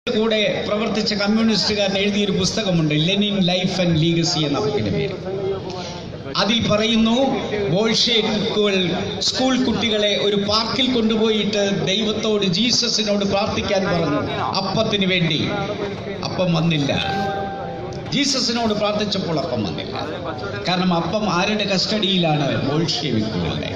കൂടെ പ്രവർത്തിച്ച കമ്മ്യൂണിസ്റ്റുകാരൻ എഴുതിയൊരു പുസ്തകമുണ്ട്, ലെനിൻ ലൈഫ് ആൻഡ് ലീഗസി എന്ന ബുക്കിന്റെ പേര്. അതിൽ പറയുന്നു, ബോൾഷെവിക്കുകൾ സ്കൂൾ കുട്ടികളെ ഒരു പാർക്കിൽ കൊണ്ടുപോയിട്ട് ദൈവത്തോട്, ജീസസിനോട് പ്രാർത്ഥിക്കാൻ പറഞ്ഞു. അപ്പത്തിന് വേണ്ടി. അപ്പം വന്നില്ല. ജീസസിനോട് പ്രാർത്ഥിച്ചപ്പോൾ അപ്പം വന്നില്ല. കാരണം അപ്പം ആരുടെ കസ്റ്റഡിയിലാണ്? ബോൾഷെവിക്കുകളുടെ.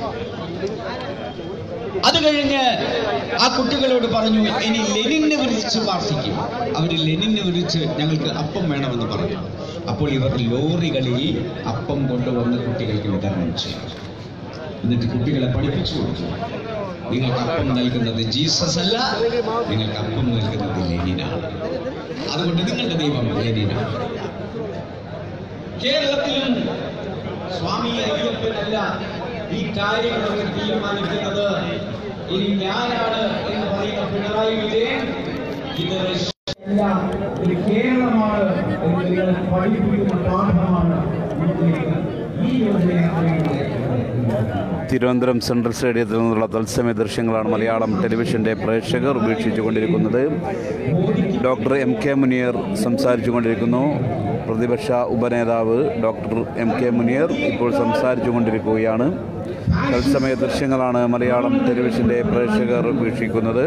അത് കഴിഞ്ഞ് ആ കുട്ടികളോട് പറഞ്ഞു, ഇനി ലെനിനെ വിളിച്ച് പ്രാർത്ഥിക്കും. അവർ ലെനിനെ വിളിച്ച് ഞങ്ങൾക്ക് അപ്പം വേണമെന്ന് പറഞ്ഞു. അപ്പോൾ ഇവർ ലോറികളിൽ അപ്പം കൊണ്ടുവന്ന് കുട്ടികൾക്ക് വിതരണം ചെയ്തു. എന്നിട്ട് കുട്ടികളെ പഠിപ്പിച്ചു കൊടുത്തു, നിങ്ങൾക്ക് അപ്പം നൽകുന്നത് ജീസസ് അല്ല, നിങ്ങൾക്ക് അപ്പം നൽകുന്നത് ലെനിനാണ്. അതുകൊണ്ട് നിങ്ങളുടെ ദൈവം ലെനിനാണ്. കേരളത്തിലും സ്വാമി അയ്യപ്പനല്ല ഈ കാര്യങ്ങളൊക്കെ തീരുമാനിക്കുന്നത്. ഇനി ഞാനാണ് എന്ന് പറയുന്ന പിണറായി വിജയൻ ഇത് കേരളമാണ് എന്ന് നിങ്ങൾ പഠിപ്പിക്കുന്ന പാഠമാണ്. തിരുവനന്തപുരം സെൻട്രൽ സ്റ്റേഡിയത്തിൽ നിന്നുള്ള തത്സമയ ദൃശ്യങ്ങളാണ് മലയാളം ടെലിവിഷൻ്റെ പ്രേക്ഷകർ വീക്ഷിച്ചുകൊണ്ടിരിക്കുന്നത്. ഡോക്ടർ എം കെ മുനീർ സംസാരിച്ചുകൊണ്ടിരിക്കുന്നു. പ്രതിപക്ഷ ഉപനേതാവ് ഡോക്ടർ എം കെ മുനീർ ഇപ്പോൾ സംസാരിച്ചുകൊണ്ടിരിക്കുകയാണ്. തത്സമയ ദൃശ്യങ്ങളാണ് മലയാളം ടെലിവിഷൻ്റെ പ്രേക്ഷകർ വീക്ഷിക്കുന്നത്.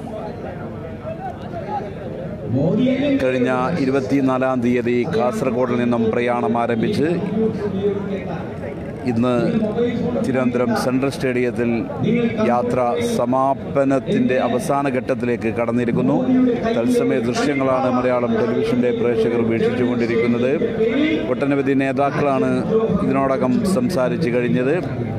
കഴിഞ്ഞ 24-ാം തീയതി കാസർഗോഡിൽ നിന്നും പ്രയാണം ആരംഭിച്ച് ഇന്ന് തിരുവനന്തപുരം സെൻട്രൽ സ്റ്റേഡിയത്തിൽ യാത്ര സമാപനത്തിൻ്റെ അവസാന ഘട്ടത്തിലേക്ക് കടന്നിരിക്കുന്നു. തത്സമയ ദൃശ്യങ്ങളാണ് മലയാളം ടെലിവിഷൻ്റെ പ്രേക്ഷകർ വീക്ഷിച്ചുകൊണ്ടിരിക്കുന്നത്. ഒട്ടനവധി നേതാക്കളാണ് ഇതിനോടകം സംസാരിച്ചു കഴിഞ്ഞത്.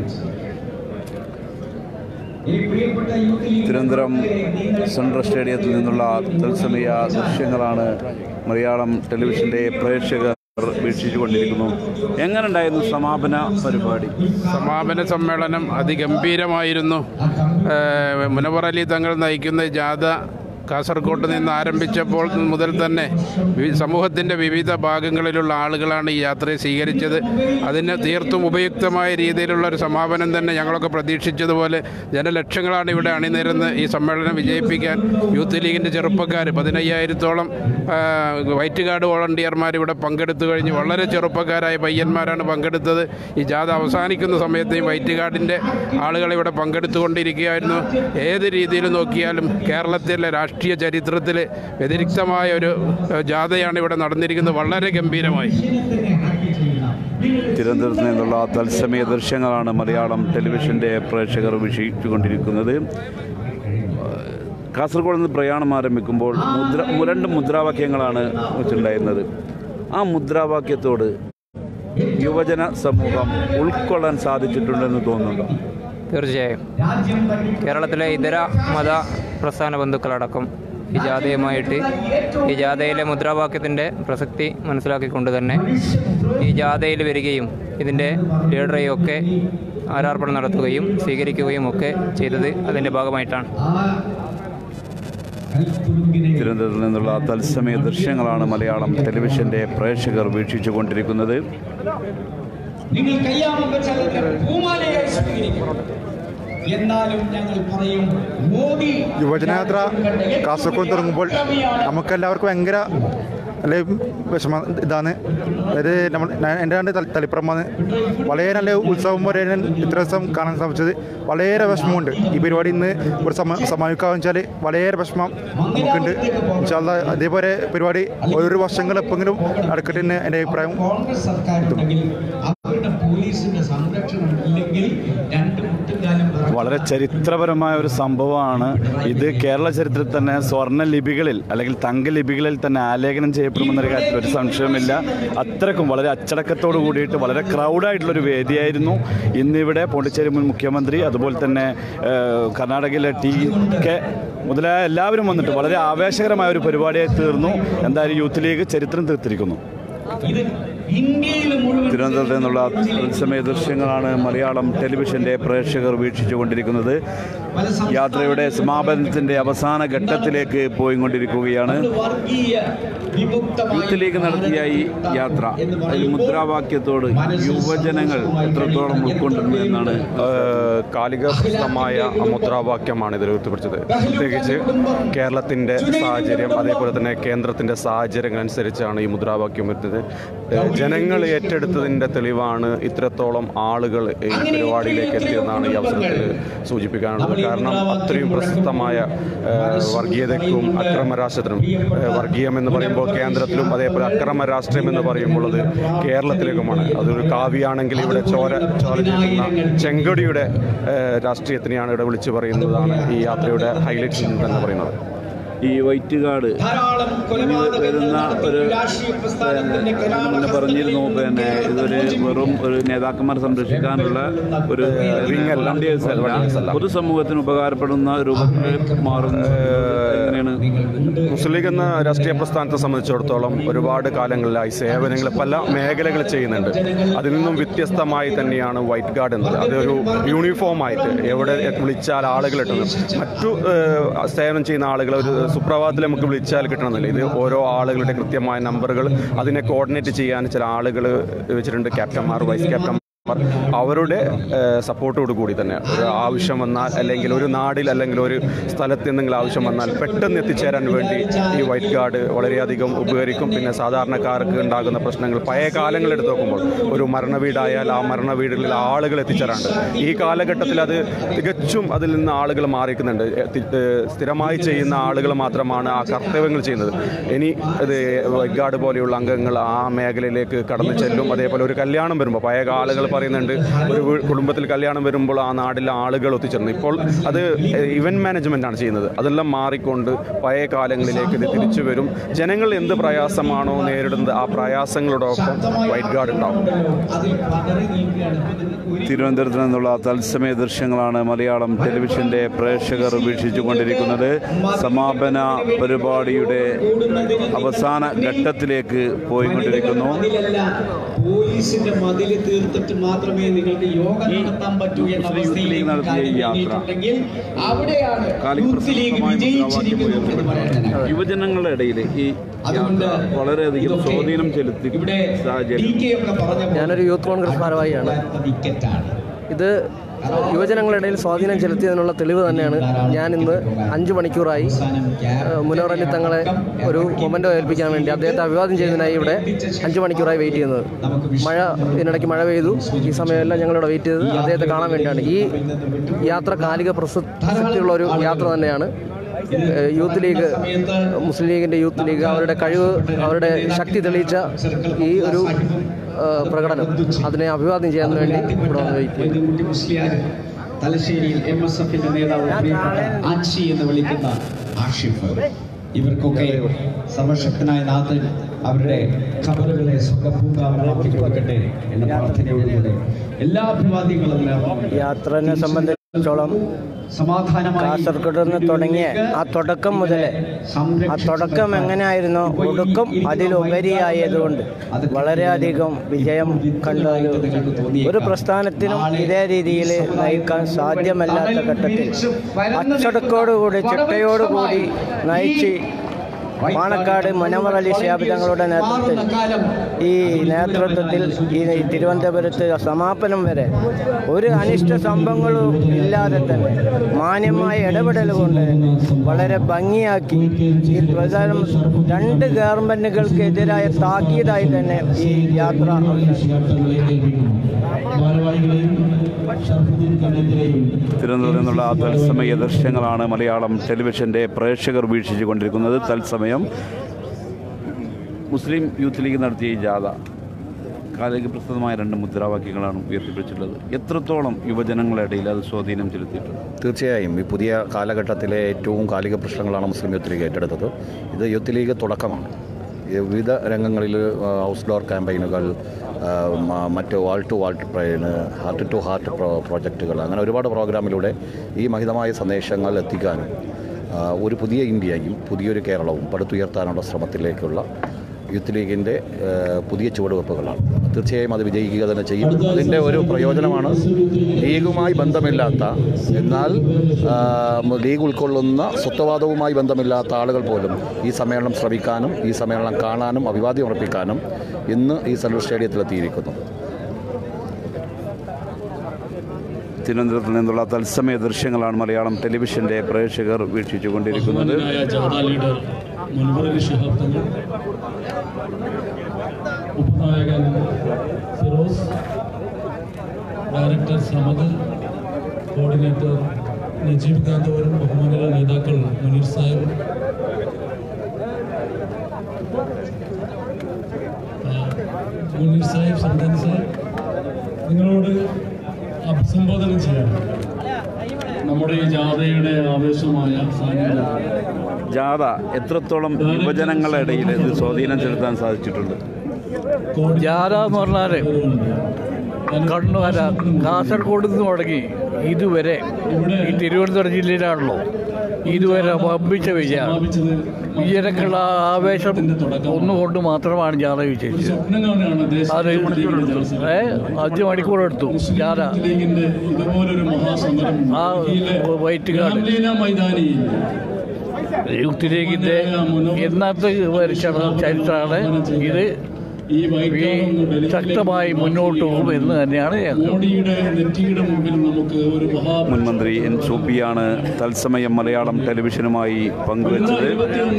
തിരുവനന്തപുരം സെൻട്രൽ സ്റ്റേഡിയത്തിൽ നിന്നുള്ള തത്സമയ ദൃശ്യങ്ങളാണ് മലയാളം ടെലിവിഷൻ്റെ പ്രേക്ഷകർ വീക്ഷിച്ചുകൊണ്ടിരിക്കുന്നു. എങ്ങനെയുണ്ടായിരുന്നു സമാപന പരിപാടി? സമാപന സമ്മേളനം അതിഗംഭീരമായിരുന്നു. മുനവർ അലി തങ്ങൾ നയിക്കുന്ന ജാഥ കാസർഗോഡ് നിന്ന് ആരംഭിച്ചപ്പോൾ മുതൽ തന്നെ സമൂഹത്തിൻ്റെ വിവിധ ഭാഗങ്ങളിലുള്ള ആളുകളാണ് ഈ യാത്രയെ സ്വീകരിച്ചത്. അതിന് തീർത്തും ഉപയുക്തമായ രീതിയിലുള്ള ഒരു സമാപനം തന്നെ ഞങ്ങളൊക്കെ പ്രതീക്ഷിച്ചതുപോലെ ജനലക്ഷങ്ങളാണ് ഇവിടെ അണിനിരന്ന് ഈ സമ്മേളനം വിജയിപ്പിക്കാൻ യൂത്ത് ലീഗിൻ്റെ ചെറുപ്പക്കാർ 15,000-ഓളം വൈറ്റ് കാർഡ് വോളണ്ടിയർമാർ ഇവിടെ പങ്കെടുത്തു കഴിഞ്ഞു. വളരെ ചെറുപ്പക്കാരായ പയ്യന്മാരാണ് പങ്കെടുത്തത്. ഈ ജാഥ അവസാനിക്കുന്ന സമയത്ത് ഈ വൈറ്റ് കാർഡിൻ്റെ ആളുകൾ ഇവിടെ പങ്കെടുത്തുകൊണ്ടിരിക്കുകയായിരുന്നു. ഏത് രീതിയിൽ നോക്കിയാലും കേരളത്തിലെ രാഷ്ട്രീയ ചരിത്രത്തിൽ വ്യതിരിക്തമായ ഒരു ജാഥയാണ് ഇവിടെ നടന്നിരിക്കുന്നത്. വളരെ ഗംഭീരമായി. തിരുവനന്തപുരത്ത് നിന്നുള്ള തത്സമയ ദൃശ്യങ്ങളാണ് മലയാളം ടെലിവിഷൻ്റെ പ്രേക്ഷകർ വീക്ഷിച്ചുകൊണ്ടിരിക്കുന്നത്. കാസർഗോഡ് നിന്ന് പ്രയാണം ആരംഭിക്കുമ്പോൾ 2 മുദ്രാവാക്യങ്ങളാണ് വെച്ചിട്ടുണ്ടായിരുന്നത്. ആ മുദ്രാവാക്യത്തോട് യുവജന സമൂഹം ഉൾക്കൊള്ളാൻ സാധിച്ചിട്ടുണ്ടെന്ന് തോന്നുന്നുണ്ടോ? തീർച്ചയായും. കേരളത്തിലെ ഇതര മത പ്രസ്ഥാന ബന്ധുക്കളടക്കം ഈ ജാഥയുമായിട്ട് ഈ ജാഥയിലെ മുദ്രാവാക്യത്തിൻ്റെ പ്രസക്തി മനസ്സിലാക്കിക്കൊണ്ട് തന്നെ ഈ ജാഥയിൽ വരികയും ഇതിൻ്റെ ലീഡറെയും ഒക്കെ ആരാർപ്പണം നടത്തുകയും സ്വീകരിക്കുകയും ഒക്കെ ചെയ്തത് അതിൻ്റെ ഭാഗമായിട്ടാണ്. തിരുവനന്തപുരത്ത് നിന്നുള്ള തത്സമയ ദൃശ്യങ്ങളാണ് മലയാളം ടെലിവിഷൻ്റെ പ്രേക്ഷകർ വീക്ഷിച്ചുകൊണ്ടിരിക്കുന്നത്. നിങ്ങൾ കയ്യാമം വെച്ചാൽ പൂമാലയായി സ്വീകരിക്കണം. എന്നാലും ഞങ്ങൾ പറയും, മോദി യുവജനയാത്ര കാസർഗോഡ് തുടങ്ങുമ്പോൾ നമുക്കെല്ലാവർക്കും ഭയങ്കര നല്ല വിഷമം ഇതാണ്. അതായത് എൻ്റെ തളിപ്പറമ്പാണ്. വളരെ നല്ല ഉത്സവം പോലെ ഇത്ര ദിവസം കാണാൻ സാധിച്ചത്. വളരെ വിഷമമുണ്ട്. ഈ പരിപാടി ഇന്ന് ഇവിടെ സമാപിക്കാമെന്ന് വെച്ചാൽ വളരെ വിഷമം നമുക്കുണ്ട്. അതേപോലെ പരിപാടി ഓരോ വർഷങ്ങൾ എപ്പോഴെങ്കിലും നടക്കട്ടെ എന്ന് എൻ്റെ അഭിപ്രായം. വളരെ ചരിത്രപരമായ ഒരു സംഭവമാണ് ഇത്. കേരള ചരിത്രത്തിൽ തന്നെ സ്വർണ്ണ ലിപികളിൽ അല്ലെങ്കിൽ തങ്ക ലിപികളിൽ തന്നെ ആലേഖനം ചെയ്യപ്പെടുമെന്നൊരു കാര്യത്തിൽ ഒരു സംശയമില്ല. അത്രക്കും വളരെ അച്ചടക്കത്തോട് കൂടിയിട്ട് വളരെ ക്രൗഡായിട്ടുള്ളൊരു വേദിയായിരുന്നു ഇന്നിവിടെ. പോണ്ടിച്ചേരി മുൻ മുഖ്യമന്ത്രി, അതുപോലെ തന്നെ കർണാടകയിലെ TK മുതലായ എല്ലാവരും വന്നിട്ട് വളരെ ആവേശകരമായ ഒരു പരിപാടിയായി തീർന്നു. എന്തായാലും യൂത്ത് ലീഗ് ചരിത്രം തീർത്തിരിക്കുന്നു. തിരുവനന്തപുരത്ത് നിന്നുള്ള തത്സമയ ദൃശ്യങ്ങളാണ് മലയാളം ടെലിവിഷൻ്റെ പ്രേക്ഷകർ വീക്ഷിച്ചുകൊണ്ടിരിക്കുന്നത്. യാത്രയുടെ സമാപനത്തിൻ്റെ അവസാന ഘട്ടത്തിലേക്ക് പോയിക്കൊണ്ടിരിക്കുകയാണ്. യൂത്ത് ലീഗ് നടത്തിയ ഈ യാത്ര അതിൽ മുദ്രാവാക്യത്തോട് യുവജനങ്ങൾ എത്രത്തോളം ഉൾക്കൊണ്ടിരുന്നു എന്നാണ് കാലികമായ മുദ്രാവാക്യമാണ് ഇതിൽ ഉയർത്തിപ്പിടിച്ചത്. പ്രത്യേകിച്ച് കേരളത്തിൻ്റെ സാഹചര്യം, അതേപോലെ തന്നെ കേന്ദ്രത്തിൻ്റെ സാഹചര്യങ്ങളനുസരിച്ചാണ് ഈ മുദ്രാവാക്യം വരുന്നത്. ജനങ്ങൾ ഏറ്റെടുത്തതിൻ്റെ തെളിവാണ് ഇത്രത്തോളം ആളുകൾ ഈ പരിപാടിയിലേക്ക് എത്തിയെന്നാണ് ഈ അവസരത്തിൽ സൂചിപ്പിക്കാനുള്ളത്. കാരണം അത്രയും പ്രശസ്തമായ വർഗീയതയ്ക്കും അക്രമരാഷ്ട്രത്തിനും, വർഗീയം എന്ന് പറയുമ്പോൾ കേന്ദ്രത്തിലും അതേപോലെ അക്രമ രാഷ്ട്രീയം എന്ന് പറയുമ്പോൾ അത് കേരളത്തിലേക്കുമാണ്. അതൊരു കാവ്യാണെങ്കിൽ ഇവിടെ ചോര ചെയ്യുന്ന ചെങ്കൊടിയുടെ രാഷ്ട്രീയത്തിനെയാണ് ഇവിടെ വിളിച്ചു പറയുന്നതാണ് ഈ യാത്രയുടെ ഹൈലൈറ്റ്സ് എന്ന് തന്നെ പറയുന്നത്. ഈ വൈറ്റ് കാർഡ് വരുന്ന ഒരു മുന്നേ പറഞ്ഞിരുന്നു, പിന്നെ ഇതൊരു വെറും ഒരു നേതാക്കന്മാരെ സംരക്ഷിക്കാനുള്ള ഒരു റിങ്ങല്ല, പൊതുസമൂഹത്തിന് ഉപകാരപ്പെടുന്ന രൂപത്തിൽ മാറുന്ന. എങ്ങനെയാണ് മുസ്ലിം ലീഗ് എന്ന രാഷ്ട്രീയ പ്രസ്ഥാനത്തെ സംബന്ധിച്ചിടത്തോളം ഒരുപാട് കാലങ്ങളിലായി സേവനങ്ങൾ പല മേഖലകൾ ചെയ്യുന്നുണ്ട്. അതിൽ നിന്നും വ്യത്യസ്തമായി തന്നെയാണ് വൈറ്റ് ഗാർഡ് എന്നത്. അതൊരു യൂണിഫോമായിട്ട് എവിടെ വിളിച്ചാൽ ആളുകൾ എത്തുന്നത്. മറ്റു സേവനം ചെയ്യുന്ന ആളുകൾ ഒരു സുപ്രഭാതത്തിൽ നമുക്ക് വിളിച്ചാൽ കിട്ടണമെന്നില്ല. ഇത് ഓരോ ആളുകളുടെ കൃത്യമായ നമ്പറുകൾ അതിനെ കോർഡിനേറ്റ് ചെയ്യാൻ ചില ആളുകൾ വെച്ചിട്ടുണ്ട്, ക്യാപ്റ്റന്മാർ, വൈസ് ക്യാപ്റ്റന്മാർ. അവരുടെ സപ്പോർട്ടോട് കൂടി തന്നെ ഒരു ആവശ്യം വന്നാൽ, അല്ലെങ്കിൽ ഒരു നാടിൽ അല്ലെങ്കിൽ ഒരു സ്ഥലത്ത് എന്തെങ്കിലും ആവശ്യം വന്നാൽ പെട്ടെന്ന് എത്തിച്ചേരാൻ വേണ്ടി ഈ വൈറ്റ് ഗാർഡ് വളരെയധികം ഉപകരിക്കും. പിന്നെ സാധാരണക്കാർക്ക് ഉണ്ടാകുന്ന പ്രശ്നങ്ങൾ പഴയ കാലങ്ങൾ എടുത്ത് നോക്കുമ്പോൾ ഒരു മരണവീടായാൽ ആ മരണ വീടുകളിൽ ആളുകൾ എത്തിച്ചേരാണ്ട്. ഈ കാലഘട്ടത്തിൽ അത് തികച്ചും അതിൽ നിന്ന് ആളുകൾ മാറിക്കുന്നുണ്ട്. സ്ഥിരമായി ചെയ്യുന്ന ആളുകൾ മാത്രമാണ് ആ കർത്തവ്യങ്ങൾ ചെയ്യുന്നത്. ഇനി ഇത് വൈറ്റ് ഗാർഡ് പോലെയുള്ള അംഗങ്ങൾ ആ മേഖലയിലേക്ക് കടന്നു ചെല്ലും. അതേപോലെ ഒരു കല്യാണം വരുമ്പോൾ പഴയ ആളുകൾ പറയുന്നുണ്ട്, ഒരു കുടുംബത്തിൽ കല്യാണം വരുമ്പോൾ ആ നാട്ടിലെ ആളുകൾ ഒത്തുചേർന്നു. ഇപ്പോൾ അത് ഇവന്റ് മാനേജ്മെന്റ് ആണ് ചെയ്യുന്നത്. അതെല്ലാം മാറിക്കൊണ്ട് പഴയ കാലങ്ങളിലേക്ക് ഇത് തിരിച്ചു വരും. ജനങ്ങൾ എന്ത് പ്രയാസമാണോ നേരിടുന്നത് ആ പ്രയാസങ്ങളോടൊപ്പം വൈറ്റ് ഗാർഡ് ഉണ്ടാവും. തിരുവനന്തപുരത്ത് നിന്നുള്ള തത്സമയ ദൃശ്യങ്ങളാണ് മലയാളം ടെലിവിഷന്റെ പ്രേക്ഷകർ വീക്ഷിച്ചുകൊണ്ടിരിക്കുന്നത്. സമാപന പരിപാടിയുടെ അവസാന ഘട്ടത്തിലേക്ക് പോയിക്കൊണ്ടിരിക്കുന്നു. പോലീസിന്റെ മതിൽ തീർത്തിട്ട് മാത്രമേ നിങ്ങൾക്ക് യോഗം നടത്താൻ പറ്റൂ എന്ന അവസ്ഥയിലേക്ക് അവിടെയാണ് യൂത്ത് ലീഗ് വിജയിച്ചിരിക്കുന്നത് എന്ന് പറയുന്നത്. യുവജനങ്ങളുടെ ഇടയിൽ ഈ വളരെയധികം സ്വാധീനം ചെലുത്തി സാഹചര്യം. ഞാനൊരു യൂത്ത് കോൺഗ്രസ് ഭാരവാഹിയാണ്. ഇത് യുവജനങ്ങളുടെ ഇടയിൽ സ്വാധീനം ചെലുത്തിയതിനുള്ള തെളിവ് തന്നെയാണ്. ഞാൻ ഇന്ന് 5 മണിക്കൂറായി മുനവർ അലി തങ്ങളെ ഒരു മൊമെൻ്റോ ഏൽപ്പിക്കാൻ വേണ്ടി അദ്ദേഹത്തെ അഭിവാദ്യം ചെയ്യുന്നതിനായി ഇവിടെ 5 മണിക്കൂറായി വെയിറ്റ് ചെയ്യുന്നത്. ഇതിനിടയ്ക്ക് മഴ പെയ്തു. ഈ സമയമെല്ലാം ഞങ്ങളിവിടെ വെയിറ്റ് ചെയ്തത് അദ്ദേഹത്തെ കാണാൻ വേണ്ടിയാണ്. ഈ യാത്ര കാലിക പ്രസക്തിയുള്ള ഒരു യാത്ര തന്നെയാണ്. യൂത്ത് ലീഗ്, മുസ്ലിം ലീഗിൻ്റെ യൂത്ത് ലീഗ് അവരുടെ കഴിവ്, അവരുടെ ശക്തി തെളിയിച്ച ഈ ഒരു പ്രകടനം, അതിനെ അഭിവാദ്യം ചെയ്യാൻ വേണ്ടി ഇവിടെ വന്ന് വെയിറ്റ് ചെയ്തു. തലശ്ശേരിയിൽ MSFന്റെ നേതാവ് ആച്ചി എന്ന് വിളിക്കുന്ന ആഷിഫ്, ഇവർക്കൊക്കെ സർവശക്തനായ നാഥൻ അവരുടെ ഖബറുകളെ സുഖപൂങ്കാവനമാക്കി കൊടുക്കട്ടെ എന്ന പ്രാർത്ഥനയോടുകൂടെ എല്ലാ അഭിവാദ്യങ്ങളും യാത്രനെ സംബന്ധിച്ചിടത്തോളം കാസർഗോഡ് നിന്ന് തുടങ്ങിയ ആ തുടക്കം മുതൽ ആ തുടക്കം എങ്ങനെയായിരുന്നോ ഒടുക്കം അതിലുപരിയായതുകൊണ്ട് വളരെയധികം വിജയം കണ്ട ഒരു പ്രസ്ഥാനത്തിനും ഇതേ രീതിയിൽ നയിക്കാൻ സാധ്യമല്ലാത്ത ഘട്ടത്തിൽ അച്ചടക്കോടുകൂടി ചിട്ടയോടുകൂടി നയിച്ച് പാണക്കാട് മുനവർ അലി ശിഹാബ് തങ്ങളുടെ നേതൃത്വത്തിൽ ഈ തിരുവനന്തപുരത്ത് സമാപനം വരെ ഒരു അനിഷ്ട സംഭവങ്ങളും ഇല്ലാതെ തന്നെ മാന്യമായ ഇടപെടൽ കൊണ്ട് വളരെ ഭംഗിയാക്കി ഈ പ്രചാരണം 2 ഗവൺമെൻറ്റുകൾക്കെതിരായ താക്കീതായി തന്നെ ഈ യാത്ര തിരുവനന്തപുരത്ത് നിന്നുള്ള തത്സമയ ദൃശ്യങ്ങളാണ് മലയാളം ടെലിവിഷന്റെ പ്രേക്ഷകർ വീക്ഷിച്ചുകൊണ്ടിരിക്കുന്നത്. തത്സമയം മുസ്ലിം യൂത്ത് ലീഗ് നടത്തിയ ഈ ജാഥ കാലിക പ്രസിദ്ധമായ 2 മുദ്രാവാക്യങ്ങളാണ് ഉയർത്തിപ്പിടിച്ചിട്ടുള്ളത്. എത്രത്തോളം യുവജനങ്ങളുടെ ഇടയിൽ അത് സ്വാധീനം ചെലുത്തിയിട്ടുണ്ട്? തീർച്ചയായും ഈ പുതിയ കാലഘട്ടത്തിലെ ഏറ്റവും കാലിക പ്രശ്നങ്ങളാണ് മുസ്ലിം യൂത്ത് ലീഗ് ഏറ്റെടുത്തത്. ഇത് യൂത്ത് ലീഗ് തുടക്കമാണ്. വിവിധ രംഗങ്ങളിൽ ഹൗസ് ഡോർ ക്യാമ്പയിനുകൾ, മറ്റ് wall to wall train, heart to heart പ്രോജക്റ്റുകൾ, അങ്ങനെ ഒരുപാട് പ്രോഗ്രാമിലൂടെ ഈ മഹിതമായ സന്ദേശങ്ങൾ എത്തിക്കാനും ഒരു പുതിയ ഇന്ത്യയും പുതിയൊരു കേരളവും പടുത്തുയർത്താനുള്ള ശ്രമത്തിലേക്കുള്ള യൂത്ത് ലീഗിൻ്റെ പുതിയ ചുവടുവെപ്പുകളാണ്. തീർച്ചയായും അത് വിജയിക്കുക തന്നെ ചെയ്യും. അതിൻ്റെ ഒരു പ്രയോജനമാണ് ലീഗുമായി ബന്ധമില്ലാത്ത, എന്നാൽ ലീഗ് ഉൾക്കൊള്ളുന്ന സ്വത്വവാദവുമായി ബന്ധമില്ലാത്ത ആളുകൾ പോലും ഈ സമ്മേളനം ശ്രമിക്കാനും ഈ സമ്മേളനം കാണാനും അഭിവാദ്യം ഉറപ്പിക്കാനും ഇന്ന് ഈ സെൻട്രൽ സ്റ്റേഡിയത്തിലെത്തിയിരിക്കുന്നു. തിരുവനന്തപുരത്ത് നിന്നുള്ള തത്സമയ ദൃശ്യങ്ങളാണ് മലയാളം ടെലിവിഷൻ്റെ പ്രേക്ഷകർ വീക്ഷിച്ചുകൊണ്ടിരിക്കുന്നത്. ഉപനായകൻ ഫിറോസ്, ഡയറക്ടർ സമദ്, കോർഡിനേറ്റർ നജീബ് കാന്തവരും ബഹുമാനിത നേതാക്കൾ മുനീർ സാഹിബ്, സംദാൻ സാഹിബ്, നിങ്ങളോട് അഭിസംബോധന ചെയ്യാം. നമ്മുടെ ഈ ജാഥയുടെ ആവേശമായ സാന്നിധ്യം. ജാഥ എത്രത്തോളം യുവജനങ്ങളുടെ ഇടയിൽ ഇത് സ്വാധീനം ചെലുത്താൻ സാധിച്ചിട്ടുണ്ട്? ജാഥ എന്ന് പറഞ്ഞാൽ കണ്ണൂർ കാസർഗോഡ് നിന്ന് തുടങ്ങി ഇതുവരെ ഈ തിരുവനന്തപുരം ജില്ലയിലാണല്ലോ ഇതുവരെ വമ്പിച്ച വിജയമാണ്. വിജയനക്കുള്ള ആവേശം ഒന്നുകൊണ്ട് മാത്രമാണ് ജാഥ വിജയിച്ചത്. അത് 5 മണിക്കൂർ എടുത്തു ജാഥ. ആ വൈറ്റ് കാർഡ് യൂത്ത് ലീഗിൻ്റെ എന്നത്തെ ചരിത്രമാണ് ഇത്. ശക്തമായി മുന്നോട്ട് പോകും എന്ന് തന്നെയാണ്. മുൻമന്ത്രി എൻ സൂപ്പിയാണ് തത്സമയം മലയാളം ടെലിവിഷനുമായി പങ്കുവച്ചത്.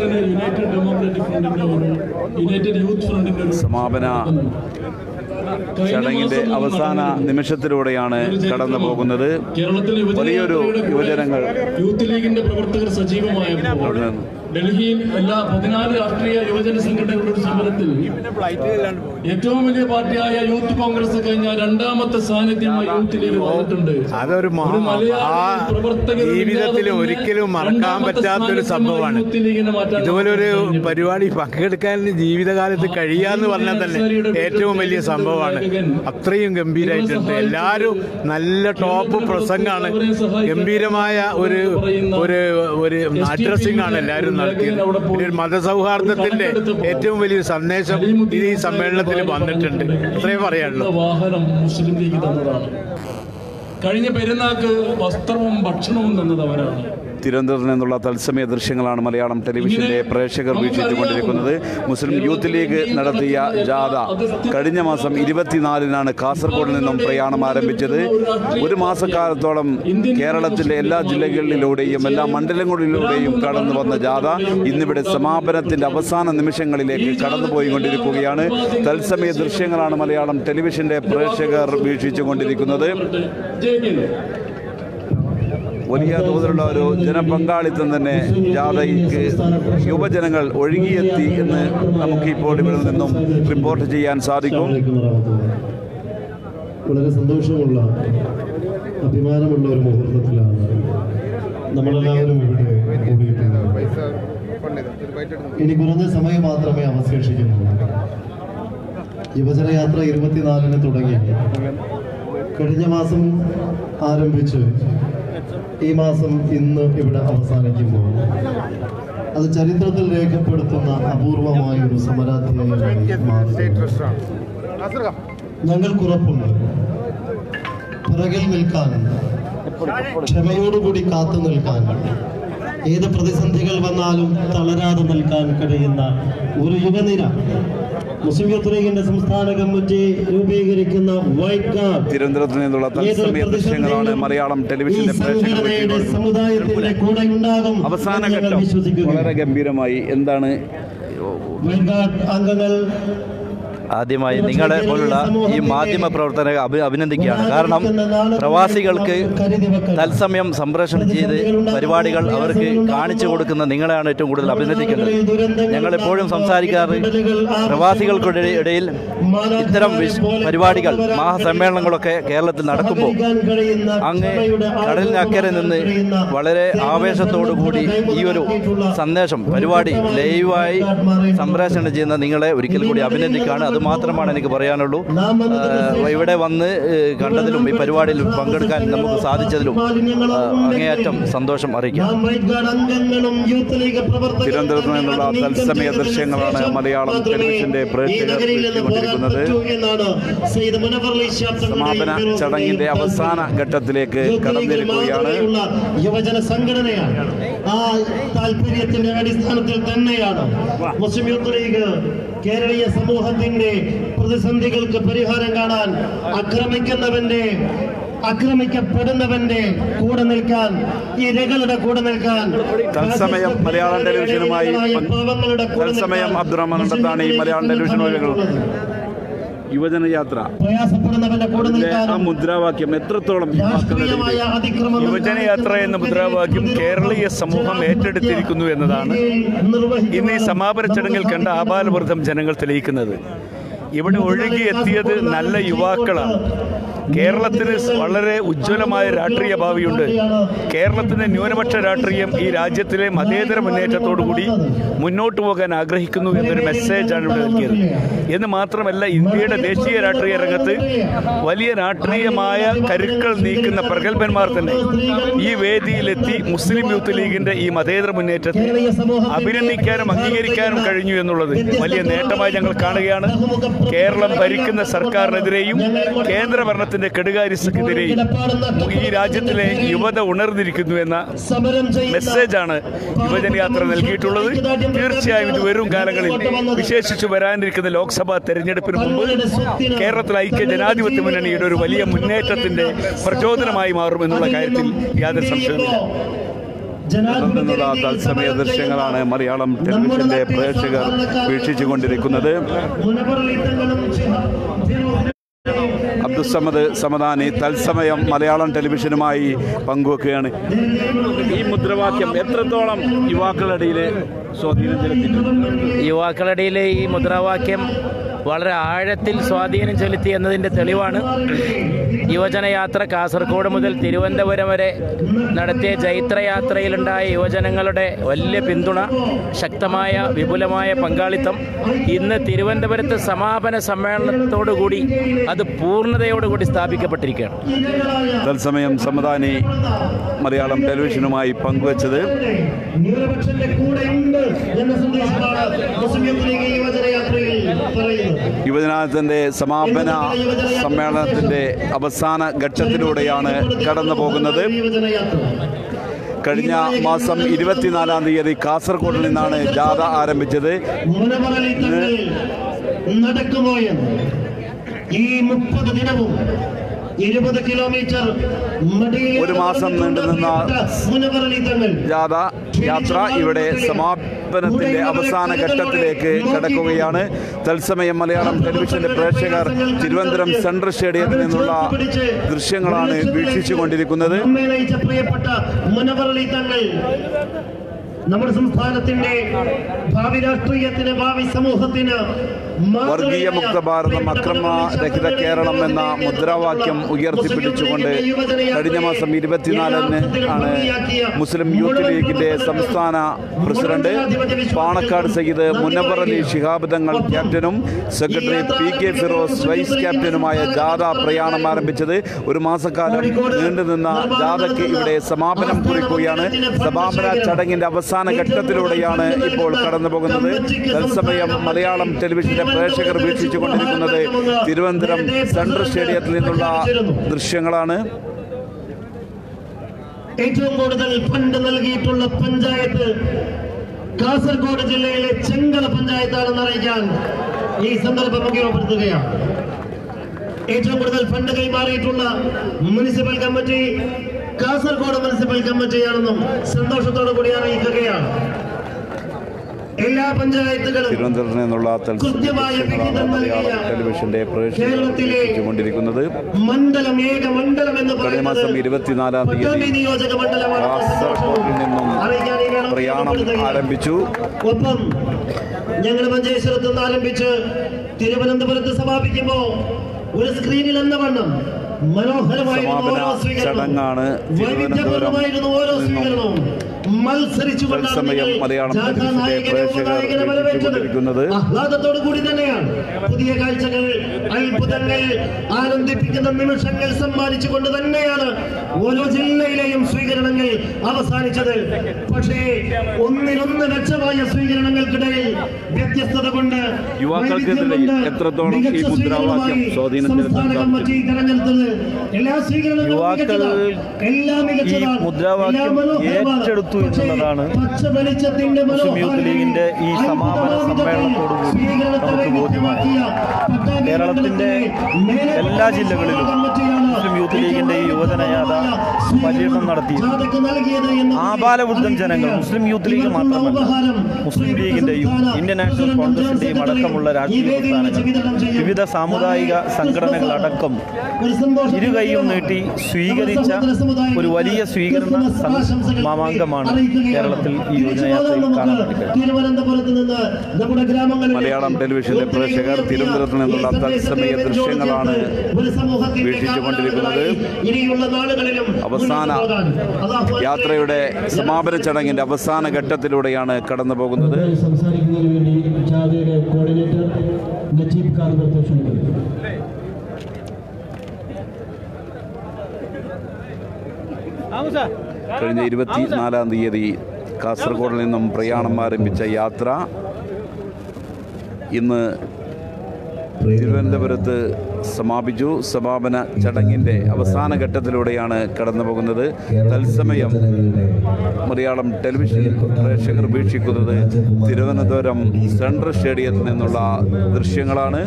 സമാപന ചടങ്ങിന്റെ അവസാന നിമിഷത്തിലൂടെയാണ് കടന്നു പോകുന്നത്. വലിയൊരു യുവജനങ്ങൾ യൂത്ത് ലീഗിന്റെ പ്രവർത്തകർ സജീവമായ ഡൽഹിയിൽ എല്ലാ 14 രാഷ്ട്രീയ യുവജന സംഘടനകളുടെ സമരത്തിൽ ഏറ്റവും വലിയ പാർട്ടിയായ യൂത്ത് കോൺഗ്രസ് കഴിഞ്ഞ 2ാമത്തെ സാന്നിധ്യമായി യൂത്ത് ലീഗ് വന്നിട്ടുണ്ട്. അതൊരു ജീവിതത്തിൽ ഒരിക്കലും മറക്കാൻ പറ്റാത്തൊരു സംഭവമാണ്. ഇതുപോലൊരു പരിപാടി പങ്കെടുക്കാൻ ജീവിതകാലത്ത് കഴിയാന്ന് പറഞ്ഞാൽ തന്നെ ഏറ്റവും വലിയ സംഭവമാണ്. അത്രയും ഗംഭീരമായിട്ടുണ്ട്. എല്ലാവരും നല്ല ടോപ്പ് പ്രസംഗമാണ്. ഗംഭീരമായ ഒരു അഡ്രസ്സിംഗ് ആണ് എല്ലാവരും നടത്തിയത്. ഒരു മതസൗഹാർദ്ദത്തിന്റെ ഏറ്റവും വലിയ സന്ദേശം ഇത് ഈ സമ്മേളനത്തിൽ വന്നിട്ടുണ്ട്. അത്രയും പറയാനുള്ളൂ. വാഹനം മുസ്ലിം ലീഗ് തന്നതാണ്. കഴിഞ്ഞ പെരുന്നാൾക്ക് വസ്ത്രവും ഭക്ഷണവും തന്നത് അവരാണ്. തിരുവനന്തപുരത്ത് നിന്നുള്ള തത്സമയ ദൃശ്യങ്ങളാണ് മലയാളം ടെലിവിഷന്റെ പ്രേക്ഷകർ വീക്ഷിച്ചുകൊണ്ടിരിക്കുന്നത്. മുസ്ലിം യൂത്ത് ലീഗ് നടത്തിയ ജാഥ കഴിഞ്ഞ മാസം 24-നാണ് കാസർഗോഡ് നിന്നും പ്രയാണം ആരംഭിച്ചത്. ഒരു മാസക്കാലത്തോളം കേരളത്തിലെ എല്ലാ ജില്ലകളിലൂടെയും എല്ലാ മണ്ഡലങ്ങളിലൂടെയും കടന്നു വന്ന ജാഥ ഇന്നിവിടെ സമാപനത്തിന്റെ അവസാന നിമിഷങ്ങളിലേക്ക് കടന്നുപോയിക്കൊണ്ടിരിക്കുകയാണ്. തത്സമയ ദൃശ്യങ്ങളാണ് മലയാളം ടെലിവിഷന്റെ പ്രേക്ഷകർ വീക്ഷിച്ചുകൊണ്ടിരിക്കുന്നത്. വലിയ തോതിലുള്ള ഒരു ജനപങ്കാളിത്തം തന്നെ ജാഥയ്ക്ക് യുവജനങ്ങൾ ഒഴുകിയെത്തി എന്ന് നമുക്കിപ്പോൾ ഇവിടെ നിന്നും റിപ്പോർട്ട് ചെയ്യാൻ സാധിക്കും. വളരെ സന്തോഷമുള്ള അഭിമാനമുള്ള ഒരു മുഹൂർത്തത്തിലാണ് നമ്മളെല്ലാവരും ഇവിടെ കൂടിയിട്ടുള്ളത്. ഇനി കുറഞ്ഞ സമയം മാത്രമേ അവശേഷിക്കുന്നുള്ളൂ. യുവജനയാത്ര 24-ന് തുടങ്ങി കഴിഞ്ഞ മാസം ആരംഭിച്ച് ഈ മാസം ഇന്ന് ഇവിടെ അവസാനിക്കുമ്പോൾ അത് ചരിത്രത്തിൽ രേഖപ്പെടുത്തുന്ന അപൂർവമായ ഒരു സമരാധ്യായമായി മാറി. ഞങ്ങൾക്കുറപ്പുണ്ട് പിറകിൽ നിൽക്കാൻ, ക്ഷമയോടുകൂടി കാത്തു നിൽക്കാൻ, ഏത് പ്രതിസന്ധികൾ വന്നാലും തളരാതെ നിൽക്കാൻ കഴിയുന്ന ഒരു യുവനിര മുസ്ലിം യൂത്ത് ലീഗിന്റെ സംസ്ഥാന കമ്മിറ്റി രൂപീകരിക്കുന്ന വൈറ്റ് ഗാർഡ് തിരുവനന്തപുരത്ത് നിന്നുള്ള തത്സമയ ദൃശ്യങ്ങളാണ് മലയാളം ടെലിവിഷന്റെ സമുദായത്തിന്റെ കൂടെ ഉണ്ടാകും. അവസാന ഘട്ടം വളരെ ഗംഭീരമായി. എന്താണ് വൈറ്റ് ഗാർഡ് അംഗങ്ങൾ ആദ്യമായി നിങ്ങളെ പോലുള്ള ഈ മാധ്യമ പ്രവർത്തകരെ അഭിനന്ദിക്കുകയാണ്. കാരണം പ്രവാസികൾക്ക് തത്സമയം സംപ്രേഷണം ചെയ്ത് പരിപാടികൾ അവർക്ക് കാണിച്ചു കൊടുക്കുന്ന നിങ്ങളെയാണ് ഏറ്റവും കൂടുതൽ അഭിനന്ദിക്കേണ്ടത്. ഞങ്ങളെപ്പോഴും സംസാരിക്കാറ് പ്രവാസികൾക്കിടയിൽ ഇത്തരം പരിപാടികൾ മഹാസമ്മേളനങ്ങളൊക്കെ കേരളത്തിൽ നടക്കുമ്പോൾ അങ്ങ് കടലിനക്കരെ നിന്ന് വളരെ ആവേശത്തോടു കൂടി ഈ ഒരു സന്ദേശം പരിപാടി ലൈവായി സംപ്രേഷണം ചെയ്യുന്ന നിങ്ങളെ ഒരിക്കൽ കൂടി അഭിനന്ദിക്കുകയാണ്. അത് മാത്രമാണ് എനിക്ക് പറയാനുള്ളൂ. ഇവിടെ വന്ന് കണ്ടതിലും ഈ പരിപാടിയിൽ പങ്കെടുക്കാൻ നമുക്ക് സാധിച്ചതിലും അങ്ങേയറ്റം സന്തോഷം അറിയിക്കാം. തിരുവനന്തപുരത്ത് നിന്നുള്ള തത്സമയ ദൃശ്യങ്ങളാണ് മലയാളം ടെലിവിഷന്റെ പ്രേക്ഷകർ വീക്ഷിച്ചുകൊണ്ടിരിക്കുന്നത്. സമാപന ചടങ്ങിന്റെ അവസാന ഘട്ടത്തിലേക്ക് കടന്നിരിക്കുകയാണ്. യുവജന സംഘടനയാണ്. ആ താല്പര്യത്തിന്റെ അടിസ്ഥാനത്തിൽ തന്നെയാണ് മുസ്ലിം യൂത്ത് ലീഗ് കേരളീയ സമൂഹത്തിന്റെ പ്രതിസന്ധികൾക്ക് പരിഹാരം കാണാൻ ആക്രമിക്കപ്പെടുന്നവന്റെ കൂടെ നിൽക്കാൻ, ഇരകളുടെ കൂടെ നിൽക്കാൻ തത്സമയം മലയാളം ടെലിവിഷനുമായി തത്സമയം അബ്ദുറഹ്മാൻ ഉണ്ടത്താണ് ഈ മലയാളം ടെലിവിഷൻ യുവജന യാത്ര ആ മുദ്രാവാക്യം എത്രത്തോളം യുവജനയാത്ര എന്ന മുദ്രാവാക്യം കേരളീയ സമൂഹം ഏറ്റെടുത്തിരിക്കുന്നു എന്നതാണ് ഇന്ന് ഈ സമാപന ചടങ്ങിൽ കണ്ട ആബാലവൃദ്ധം ജനങ്ങൾ തെളിയിക്കുന്നത്. ഇവിടെ ഒഴുകിയെത്തിയത് നല്ല യുവാക്കളാണ്. കേരളത്തിന് വളരെ ഉജ്ജ്വലമായ രാഷ്ട്രീയ ഭാവിയുണ്ട്. കേരളത്തിൻ്റെ ന്യൂനപക്ഷ രാഷ്ട്രീയം ഈ രാജ്യത്തിലെ മതേതര മുന്നേറ്റത്തോടുകൂടി മുന്നോട്ട് പോകാൻ ആഗ്രഹിക്കുന്നു എന്നൊരു മെസ്സേജാണ് ഇവിടെ നൽകിയത്. എന്ന് മാത്രമല്ല, ഇന്ത്യയുടെ ദേശീയ രാഷ്ട്രീയ രംഗത്ത് വലിയ രാഷ്ട്രീയമായ കരുക്കൾ നീക്കുന്ന പ്രഗത്ഭന്മാർ തന്നെ ഈ വേദിയിലെത്തി മുസ്ലിം യൂത്ത് ലീഗിൻ്റെ ഈ മതേതര മുന്നേറ്റത്തെ അഭിനന്ദിക്കാനും അംഗീകരിക്കാനും കഴിഞ്ഞു എന്നുള്ളത് വലിയ നേട്ടമായി ഞങ്ങൾ കാണുകയാണ്. കേരളം ഭരിക്കുന്ന സർക്കാരിനെതിരെയും കേന്ദ്ര ഭരണത്തിൻ്റെ കെടുകാര്യസ്ഥക്കെതിരെയും ഈ രാജ്യത്തിലെ യുവത ഉണർന്നിരിക്കുന്നു എന്ന മെസ്സേജാണ് യുവജനയാത്ര നൽകിയിട്ടുള്ളത്. തീർച്ചയായും ഇത് വരും കാലങ്ങളിൽ, വിശേഷിച്ച് വരാനിരിക്കുന്ന ലോക്സഭാ തെരഞ്ഞെടുപ്പിന് മുമ്പ് കേരളത്തിലെ ഐക്യ ജനാധിപത്യ മുന്നണിയുടെ ഒരു വലിയ മുന്നേറ്റത്തിന്റെ പ്രചോദനമായി മാറുമെന്നുള്ള കാര്യത്തിൽ യാതൊരു സംശയമില്ല. നിന്നുള്ള തത്സമയ ദൃശ്യങ്ങളാണ് മലയാളം ടെലിവിഷന്റെ പ്രേക്ഷകർ വീക്ഷിച്ചുകൊണ്ടിരിക്കുന്നത്. അബ്ദുസ്സമദ് സമദാനി തത്സമയം മലയാളം ടെലിവിഷനുമായി പങ്കുവെക്കുകയാണ്. ഈ മുദ്രാവാക്യം എത്രത്തോളം യുവാക്കളുടെ സ്വാധീനം ചെലുത്തിയിട്ടുണ്ട്? യുവാക്കളുടെ ഈ മുദ്രാവാക്യം വളരെ ആഴത്തിൽ സ്വാധീനം ചെലുത്തി എന്നതിൻ്റെ തെളിവാണ് യുവജനയാത്ര കാസർഗോഡ് മുതൽ തിരുവനന്തപുരം വരെ നടത്തിയ ജൈത്രയാത്രയിലുണ്ടായ യുവജനങ്ങളുടെ വലിയ പിന്തുണ, ശക്തമായ വിപുലമായ പങ്കാളിത്തം ഇന്ന് തിരുവനന്തപുരത്ത് സമാപന സമ്മേളനത്തോടുകൂടി അത് പൂർണ്ണതയോടുകൂടി സ്ഥാപിക്കപ്പെട്ടിരിക്കുകയാണ്. തത്സമയം സമദാനി മലയാളം ടെലിവിഷനുമായി പങ്കുവച്ചത് യുവജനത്തിന്റെ സമാപന സമ്മേളനത്തിന്റെ അവസാന ഘട്ടത്തിലൂടെയാണ് കടന്നു പോകുന്നത്. കഴിഞ്ഞ മാസം 24-ാം തീയതി കാസർഗോഡിൽ നിന്നാണ് ജാഥ ആരംഭിച്ചത്. ഈ 30 ദിനവും 20 കിലോമീറ്റർ ഒരു മാസം നീണ്ടുനിന്ന യാത്ര ഇവിടെ സമാപനത്തിന്റെ അവസാന ഘട്ടത്തിലേക്ക് കടക്കുകയാണ്. തത്സമയം മലയാളം ടെലിവിഷന്റെ പ്രേക്ഷകർ തിരുവനന്തപുരം സെൻട്രൽ സ്റ്റേഡിയത്തിൽ നിന്നുള്ള ദൃശ്യങ്ങളാണ് വീക്ഷിച്ചുകൊണ്ടിരിക്കുന്നത്. പ്രിയപ്പെട്ട മുനവറലി തങ്ങൾ നമ്മുടെ സംസ്ഥാനത്തിന്റെ ഭാവി രാഷ്ട്രീയത്തിന്, ഭാവി സമൂഹത്തിന് വർഗീയ മുക്ത ഭാരതം, അക്രമരഹിത കേരളം എന്ന മുദ്രാവാക്യം ഉയർത്തിപ്പിടിച്ചുകൊണ്ട് കഴിഞ്ഞ മാസം 24-ന് ആണ് മുസ്ലിം യൂത്ത് ലീഗിന്റെ സംസ്ഥാന പ്രസിഡന്റ് പാണക്കാട് സയ്യിദ് മുനവ്വർ അലി ശിഹാബ് തങ്ങൾ ക്യാപ്റ്റനും സെക്രട്ടറി PK ഫിറോസ് വൈസ് ക്യാപ്റ്റനുമായ ജാഥ പ്രയാണം ആരംഭിച്ചത്. ഒരു മാസക്കാലം നീണ്ടുനിന്ന ജാഥയ്ക്ക് ഇവിടെ സമാപനം കുറിക്കുകയാണ്. സമാപന ചടങ്ങിന്റെ അവസാന ഘട്ടത്തിലൂടെയാണ് ഇപ്പോൾ കടന്നു പോകുന്നത്. തത്സമയം മലയാളം ടെലിവിഷന്റെ പ്രേക്ഷകർ വീക്ഷിച്ചുകൊണ്ടിരിക്കുന്നത് തിരുവനന്തപുരം സെൻട്രൽ സ്റ്റേഡിയത്തിൽ നിന്നുള്ള ദൃശ്യങ്ങളാണ്. ഏറ്റവും കൂടുതൽ ഫണ്ട് നൽകിയിട്ടുള്ള പഞ്ചായത്ത് കാസർഗോഡ് ജില്ലയിലെ ചെങ്കല പഞ്ചായത്താണെന്ന് അറിയിക്കാൻ ഈ സന്ദർഭം ഉപയോഗപ്പെടുത്തുകയാണ്. ഏറ്റവും കൂടുതൽ ഫണ്ട് കൈമാറിയിട്ടുള്ള മുനിസിപ്പൽ കമ്മിറ്റി കാസർഗോഡ് മുനിസിപ്പൽ കമ്മിറ്റിയാണെന്നും സന്തോഷത്തോടു കൂടി അറിയിക്കുകയാണ്. എല്ലാ പഞ്ചായത്തുകളും തിരുവനന്തപുരത്ത് നിന്നുള്ള മലയാളം ടെലിവിഷന്റെ പ്രേക്ഷകർക്കൊണ്ടിരിക്കുന്നത്. കഴിഞ്ഞ മാസം 24-ാം തീയതി കാസർഗോഡിൽ നിന്നും പ്രയാണം ആരംഭിച്ചു. ഒപ്പം ഞങ്ങൾ മഞ്ചേശ്വരത്ത് നിന്ന് ആരംഭിച്ച് തിരുവനന്തപുരത്ത് സമാപിക്കുമ്പോൾ ഒരു സ്ക്രീനിൽ എന്ന വണ്ണം മനോഹരമായിരുന്നു ഓരോ സ്വീകരണവും, വൈവിധ്യപൂർണ്ണമായിരുന്നു ഓരോ സ്വീകരണവും, മത്സരിച്ചുകൊണ്ടാണ് ആഹ്ലാദത്തോടു കൂടി തന്നെയാണ് പുതിയ കാഴ്ചകൾ, അത്ഭുതങ്ങൾ, ആനന്ദിപ്പിക്കുന്ന നിമിഷങ്ങൾ സമ്മാനിച്ചുകൊണ്ട് തന്നെയാണ് ഓരോ ജില്ലയിലെയും സ്വീകരണങ്ങൾ അവസാനിച്ചത്. പക്ഷേ ഒന്നിനൊന്ന് മെച്ചമായ സ്വീകരണങ്ങൾക്കിടയിൽ വ്യത്യസ്തത കൊണ്ട് എത്രത്തോളം ഈ മുദ്രാവാക്യം സ്വാധീനം ഈ മുദ്രാവാക്യം ഏറ്റെടുത്തു എന്നുള്ളതാണ് മുസ്ലിം യൂത്ത് ലീഗിന്റെ ഈ സമാപന സമ്മേളനത്തോടുകൂടി നമുക്ക് ബോധ്യമായി. കേരളത്തിന്റെ എല്ലാ ജില്ലകളിലും മുസ്ലിം യൂത്ത് ലീഗിന്റെ ഈ യുവജനയാത്ര പര്യടനം നടത്തി ആബാലവൃദ്ധം ജനങ്ങൾ, മുസ്ലിം യൂത്ത് ലീഗ് മാത്രമല്ല, മുസ്ലിം ലീഗിന്റെയും ഇന്ത്യൻ നാഷണൽ കോൺഗ്രസിന്റെയും അടക്കമുള്ള രാഷ്ട്രീയ പ്രസ്ഥാനങ്ങൾ, വിവിധ സാമുദായിക സംഘടനകളടക്കം ഇരുകൈയും നീട്ടി സ്വീകരിച്ച ഒരു വലിയ സ്വീകരണ മാമാങ്കമാണ് കേരളത്തിൽ ഈ യുവജനയാത്രയിൽ കാണാൻ കഴിയും. മലയാളം ടെലിവിഷന്റെ പ്രേക്ഷകർ തിരുവനന്തപുരത്ത് നിന്നുള്ള തത്സമയ ദൃശ്യങ്ങളാണ് വീക്ഷിച്ചുകൊണ്ടിരിക്കുന്നത്. അവസാന യാത്രയുടെ സമാപന ചടങ്ങിന്റെ അവസാന ഘട്ടത്തിലൂടെയാണ് കടന്നു പോകുന്നത്. കഴിഞ്ഞ 24-ാം തീയതി കാസർഗോഡിൽ നിന്നും പ്രയാണം ആരംഭിച്ച യാത്ര ഇന്ന് തിരുവനന്തപുരത്ത് സമാപിച്ചു. സമാപന ചടങ്ങിൻ്റെ അവസാന ഘട്ടത്തിലൂടെയാണ് കടന്നു പോകുന്നത്. തത്സമയം മലയാളം ടെലിവിഷൻ പ്രേക്ഷകർ വീക്ഷിക്കുന്നത് തിരുവനന്തപുരം സെൻട്രൽ സ്റ്റേഡിയത്തിൽ നിന്നുള്ള ദൃശ്യങ്ങളാണ്.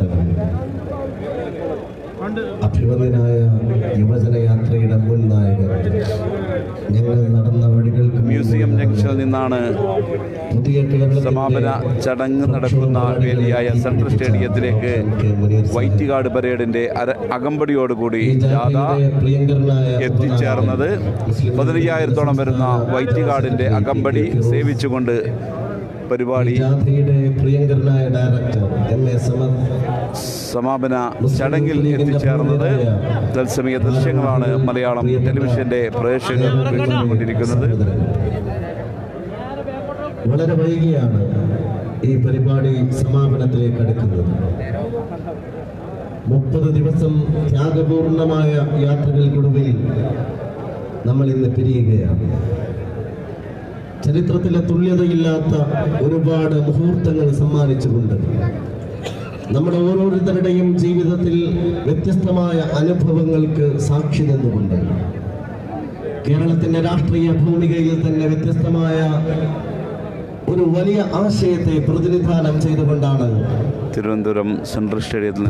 അഭിമതനായ യുവജനയാത്രയുടെ മുൻ നായകൻ, ഞങ്ങൾ നടന്ന വഴികൾക്ക് മ്യൂസിയം ജംഗ്ഷനിൽ നിന്നാണ് സമാപന ചടങ്ങ് നടക്കുന്ന വേദിയായ സെൻട്രൽ സ്റ്റേഡിയത്തിലേക്ക് വൈറ്റ് ഗാർഡ് പരേഡിന്റെ അകമ്പടിയോടുകൂടി ജാഥ എത്തിച്ചേർന്നത്. 15,000-ഓളം വരുന്ന വൈറ്റ് ഗാർഡിന്റെ അകമ്പടി സേവിച്ചുകൊണ്ട് പരിപാടി സമാപന ചടങ്ങിൽ എത്തിച്ചേർന്നത്. തത്സമയ ദൃശ്യങ്ങളാണ് മലയാളം ടെലിവിഷന്റെ പ്രേക്ഷകർ വീക്ഷിച്ചുകൊണ്ടിരിക്കുന്നത്. വളരെ വൈകിയാണ് ഈ പരിപാടി സമാപനത്തിലേക്ക് അടുക്കുന്നത്. 30 ദിവസം ത്യാഗപൂർണമായ യാത്രകൾക്കൊടുവിൽ നമ്മൾ ഇന്ന് പിരിയുകയാണ്. ചരിത്രത്തിലെ തുല്യതയില്ലാത്ത ഒരുപാട് മുഹൂർത്തങ്ങൾ സമ്മാനിച്ചുകൊണ്ട് നമ്മുടെ ഓരോരുത്തരുടെയും ജീവിതത്തിൽ വ്യത്യസ്തമായ അനുഭവങ്ങൾക്ക് സാക്ഷി നിന്നുകൊണ്ട് കേരളത്തിന്റെ രാഷ്ട്രീയ ഭൂമികയിൽ തന്നെ വ്യത്യസ്തമായ ഒരു വലിയ ആശയത്തെ പ്രതിനിധാനം ചെയ്തുകൊണ്ടാണ് തിരുവനന്തപുരം സെൻട്രൽ സ്റ്റേഡിയത്തിൽ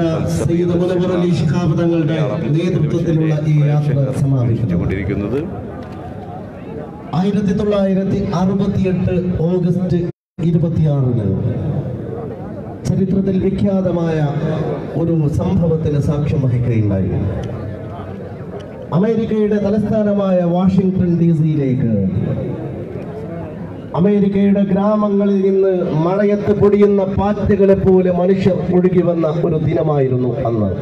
തങ്ങളുടെ നേതൃത്വത്തിലുള്ള ഈ യാത്ര സമാപിച്ചുകൊണ്ടിരിക്കുന്നത്. 1968 ഓഗസ്റ്റ് 26-ന് ചരിത്രത്തിൽ വിഖ്യാതമായ ഒരു സംഭവത്തിന് സാക്ഷ്യം വഹിക്കുകയുണ്ടായി. അമേരിക്കയുടെ തലസ്ഥാനമായ വാഷിംഗ്ടൺ DC-യിലേക്ക് അമേരിക്കയുടെ ഗ്രാമങ്ങളിൽ നിന്ന് മഴയത്ത് പൊടിയുന്ന പാറ്റുകളെ പോലെ മനുഷ്യർ ഒഴുകി വന്ന ഒരു ദിനമായിരുന്നു അന്ന്.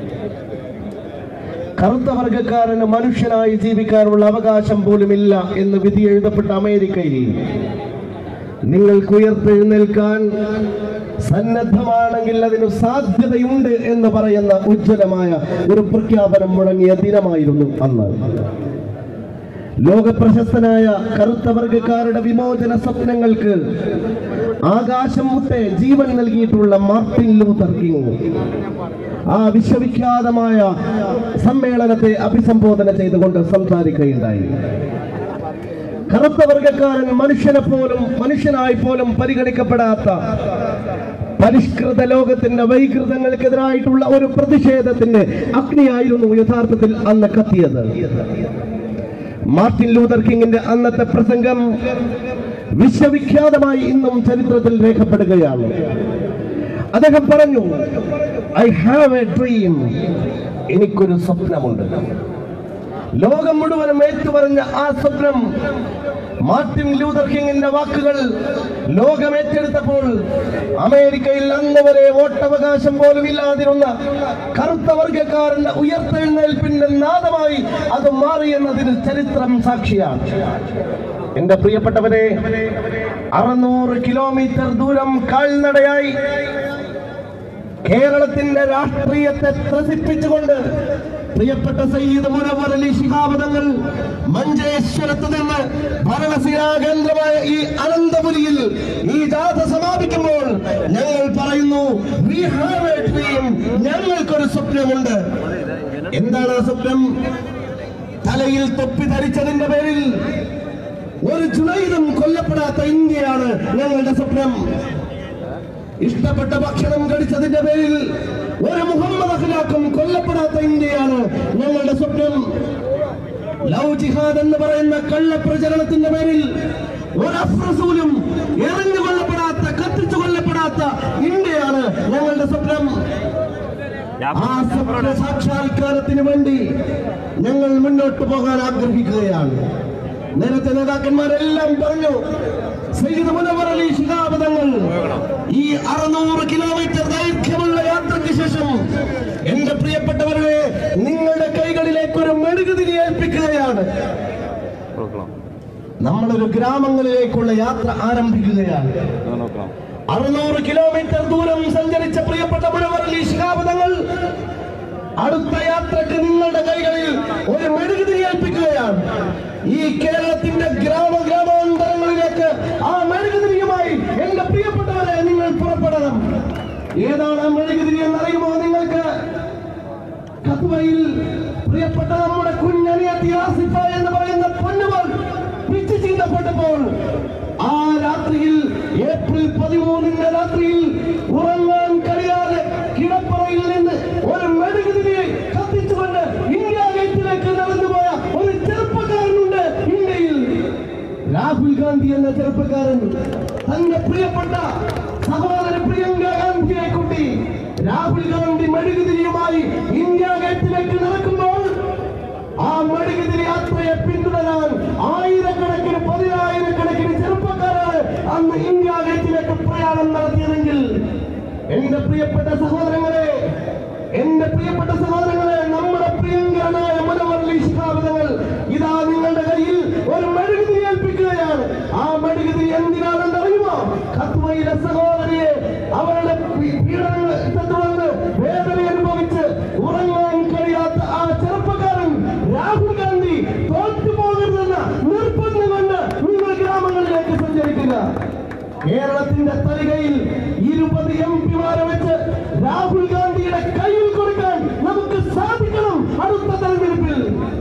കറുത്ത വർഗക്കാരന് മനുഷ്യനായി ജീവിക്കാനുള്ള അവകാശം പോലുമില്ല എന്ന് വിധി എഴുതപ്പെട്ട അമേരിക്കയിൽ നിങ്ങൾക്ക് ഉയർത്തെഴുന്നേൽക്കാൻ സന്നദ്ധമാണെങ്കിൽ അതിന് സാധ്യതയുണ്ട് എന്ന് പറയുന്ന ഉജ്ജ്വലമായ ഒരു പ്രഖ്യാപനം മുഴങ്ങിയ ദിനമായിരുന്നു അന്ന്. ലോകപ്രശസ്തനായ കറുത്ത വർഗക്കാരുടെ വിമോചന സ്വപ്നങ്ങൾക്ക് ആകാശം മുട്ടെ ജീവൻ നൽകിയിട്ടുള്ള മാർട്ടിൻ ലൂതർ കിങ് ആ വിശ്വവിഖ്യാതമായ സമ്മേളനത്തെ അഭിസംബോധന ചെയ്തുകൊണ്ട് സംസാരിക്കുകയുണ്ടായി. കറുത്ത വർഗക്കാരൻ മനുഷ്യനായി പോലും പരിഗണിക്കപ്പെടാത്ത പരിഷ്കൃത ലോകത്തിന്റെ വൈകൃതങ്ങൾക്കെതിരായിട്ടുള്ള ഒരു പ്രതിഷേധത്തിന്റെ അഗ്നിയായിരുന്നു യഥാർത്ഥത്തിൽ അന്ന് കത്തിയത്. മാർട്ടിൻ ലൂതർ കിങ്ങിന്റെ അന്നത്തെ പ്രസംഗം വിശ്വവിഖ്യാതമായി ഇന്നും ചരിത്രത്തിൽ രേഖപ്പെടുകയാണ്. അദ്ദേഹം പറഞ്ഞു, ഐ ഹാവ് എ ഡ്രീം, എനിക്കൊരു സ്വപ്നമുണ്ട്. ലോകം മുഴുവനും ഏറ്റുപറഞ്ഞ ആ സ്വപ്നം മാർട്ടിൻ ലൂതർ കിങ്ങിന്റെ വാക്കുകൾ ലോകം ഏറ്റെടുത്തപ്പോൾ അമേരിക്കയിൽ അന്ന് വരെ വോട്ടവകാശം പോലും ഇല്ലാതിരുന്ന കറുത്ത വർഗക്കാരന്റെ ഉയർത്തെഴുന്നേൽപ്പിന്റെ നാദമായി അത് മാറിയെന്നതിന് ചരിത്രം സാക്ഷിയാണ്. എന്റെ പ്രിയപ്പെട്ടവരെ, 600 കിലോമീറ്റർ ദൂരം കാൽനടയായി കേരളത്തിന്റെ രാഷ്ട്രീയത്തെ ത്രസിപ്പിച്ചുകൊണ്ട് പ്രിയപ്പെട്ട സയ്യിദ് മുനവ്വർ അലി ശിഹാബ് തങ്ങൾ മഞ്ചേശ്വരത്ത് നിന്ന് ഭരണസിരാ കേന്ദ്രമായ ഈ അനന്തപുരിയിൽ ഈ ജാഥ സമാപിക്കുമ്പോൾ ഞങ്ങൾ പറയുന്നു, we have a dream, ഞങ്ങൾക്കൊരു സ്വപ്നമുണ്ട്. എന്താണ് ആ സ്വപ്നം? തലയിൽ തൊപ്പി ധരിച്ചതിന്റെ പേരിൽ ഒരു ജുനൈദും കൊല്ലപ്പെടാത്ത ഇന്ത്യയാണ് ഞങ്ങളുടെ സ്വപ്നം. ഇഷ്ടപ്പെട്ട ഭക്ഷണം കഴിച്ചതിന്റെ പേരിൽ ഒരു മുഹമ്മദ് അഖ്ലാഖും കൊല്ലപ്പെടാത്ത ഇന്ത്യയാണ് ഞങ്ങളുടെ സ്വപ്നം. ലവ് ജിഹാദ് എന്ന് പറയുന്ന കള്ളപ്രചരണത്തിന്റെ പേരിൽ ഒരു അഫ്രസൂലും എറിഞ്ഞു കൊല്ലപ്പെടാത്ത, കത്തിച്ചു കൊല്ലപ്പെടാത്ത ഇന്ത്യയാണ് ഞങ്ങളുടെ സ്വപ്നം. ആ സ്വപ്ന സാക്ഷാത്കാരത്തിന് വേണ്ടി ഞങ്ങൾ മുന്നോട്ട് പോകാൻ ആഗ്രഹിക്കുകയാണ്. നേരത്തെ നേതാക്കന്മാരെല്ലാം പറഞ്ഞു, സയ്യിദ് മുനവ്വർ അലി ശിഹാബ് തങ്ങൾ ഈ 600 കിലോമീറ്റർ ദൈർഘ്യമുള്ള യാത്രയ്ക്ക് ശേഷം എന്റെ പ്രിയപ്പെട്ടവരെ നിങ്ങളുടെ കൈകളിലേക്ക് ഒരു മെഴുകുതിരി ഏൽപ്പിക്കുകയാണ്. നമ്മളൊരു ഗ്രാമങ്ങളിലേക്കുള്ള യാത്ര ആരംഭിക്കുകയാണ്. 600 കിലോമീറ്റർ ദൂരം സഞ്ചരിച്ച പ്രിയപ്പെട്ട മുനവ്വർ അലി ശിഹാബ് തങ്ങൾ അടുത്ത യാത്രക്ക് നിങ്ങളുടെ കൈകളിൽ ഒരു മെഴുകുതിരി ഏൽപ്പിക്കുകയാണ്. ഈ കേരളത്തിന്റെ ഗ്രാമാന്തരങ്ങളിലേക്ക് ആ മെഴുകുതിരിയുമായി എന്റെ പ്രിയപ്പെട്ടവരെ നിങ്ങൾ പുറപ്പെടണം. ഏതാണ് ആ മെഴുകുതിരി എന്നറിയുമോ നിങ്ങൾക്ക്? കത്വയിൽ പ്രിയപ്പെട്ട നമ്മുടെ കുഞ്ഞനിയത്തി ആസിഫ എന്ന് പറയുന്ന പൊന്നുകൾ പിച്ചു ചീന്തപ്പെട്ടപ്പോൾ ആ രാത്രിയിൽ, ഏപ്രിൽ 13 രാത്രിയിൽ ഉറങ്ങാൻ കഴിയാതെ കിടപ്പറയിൽ നിന്ന് ഒരു മെഴുകുതിരിയെ കത്തിച്ചുകൊണ്ട് ഇന്ത്യ ഗേറ്റിലേക്ക് നടന്നുപോയ ഒരു ചെറുപ്പക്കാരനുണ്ട് ഇന്ത്യയിൽ. രാഹുൽ ഗാന്ധി എന്ന ചെറുപ്പക്കാരൻ തന്റെ പ്രിയപ്പെട്ട സഹോദര പ്രിയങ്ക ഗാന്ധിയെ കൂട്ടി രാഹുൽ ഗാന്ധി മെഴുകുതിരിയുമായി ഇന്ത്യ ഗേറ്റിലേക്ക് നടക്കുമ്പോൾ ആ മെഴുകുതിരി യാത്രയെ പിന്തുടരാൻ ആയിരക്കണക്കിന്, 10,000-കണക്കിന് ചെറുപ്പക്കാരാണ് അന്ന് ഇന്ത്യ ഗേറ്റിലേക്ക് പ്രയാണം നടത്തിയതെങ്കിൽ എന്റെ പ്രിയപ്പെട്ട സഹോദരങ്ങളെ, നമ്മുടെ പ്രിയങ്കരനായ മുനവ്വർ അലി ശിഹാബ് തങ്ങൾ ഇതാ നിങ്ങളുടെ കയ്യിൽ ഒരു മെഴുകുതിരി ഏൽപ്പിക്കുകയാണ്. ആ മെഴുകുതിരി എന്തിനാണെന്ന് അറിയുമോ? ഖത്വയിലെ സഹോദരിയെ അവരുടെ പീഡനങ്ങളെ തുടർന്ന് വേദന അനുഭവിച്ച് ഉറങ്ങാൻ കഴിയാത്ത ആ ചെറുപ്പക്കാരൻ രാഹുൽ ഗാന്ധി തോറ്റുപോകരുതെന്ന നിർബന്ധം കൊണ്ട് നിങ്ങൾ ഗ്രാമങ്ങളിലേക്ക് സഞ്ചരിക്കുക. കേരളത്തിന്റെ തലികയിൽ 20 എംപിമാരെ വെച്ച് രാഹുൽ ഗാന്ധിയുടെ കയ്യിൽ കൊടുക്കാൻ നമുക്ക് സാധിക്കണം. അടുത്ത തെരഞ്ഞെടുപ്പിൽ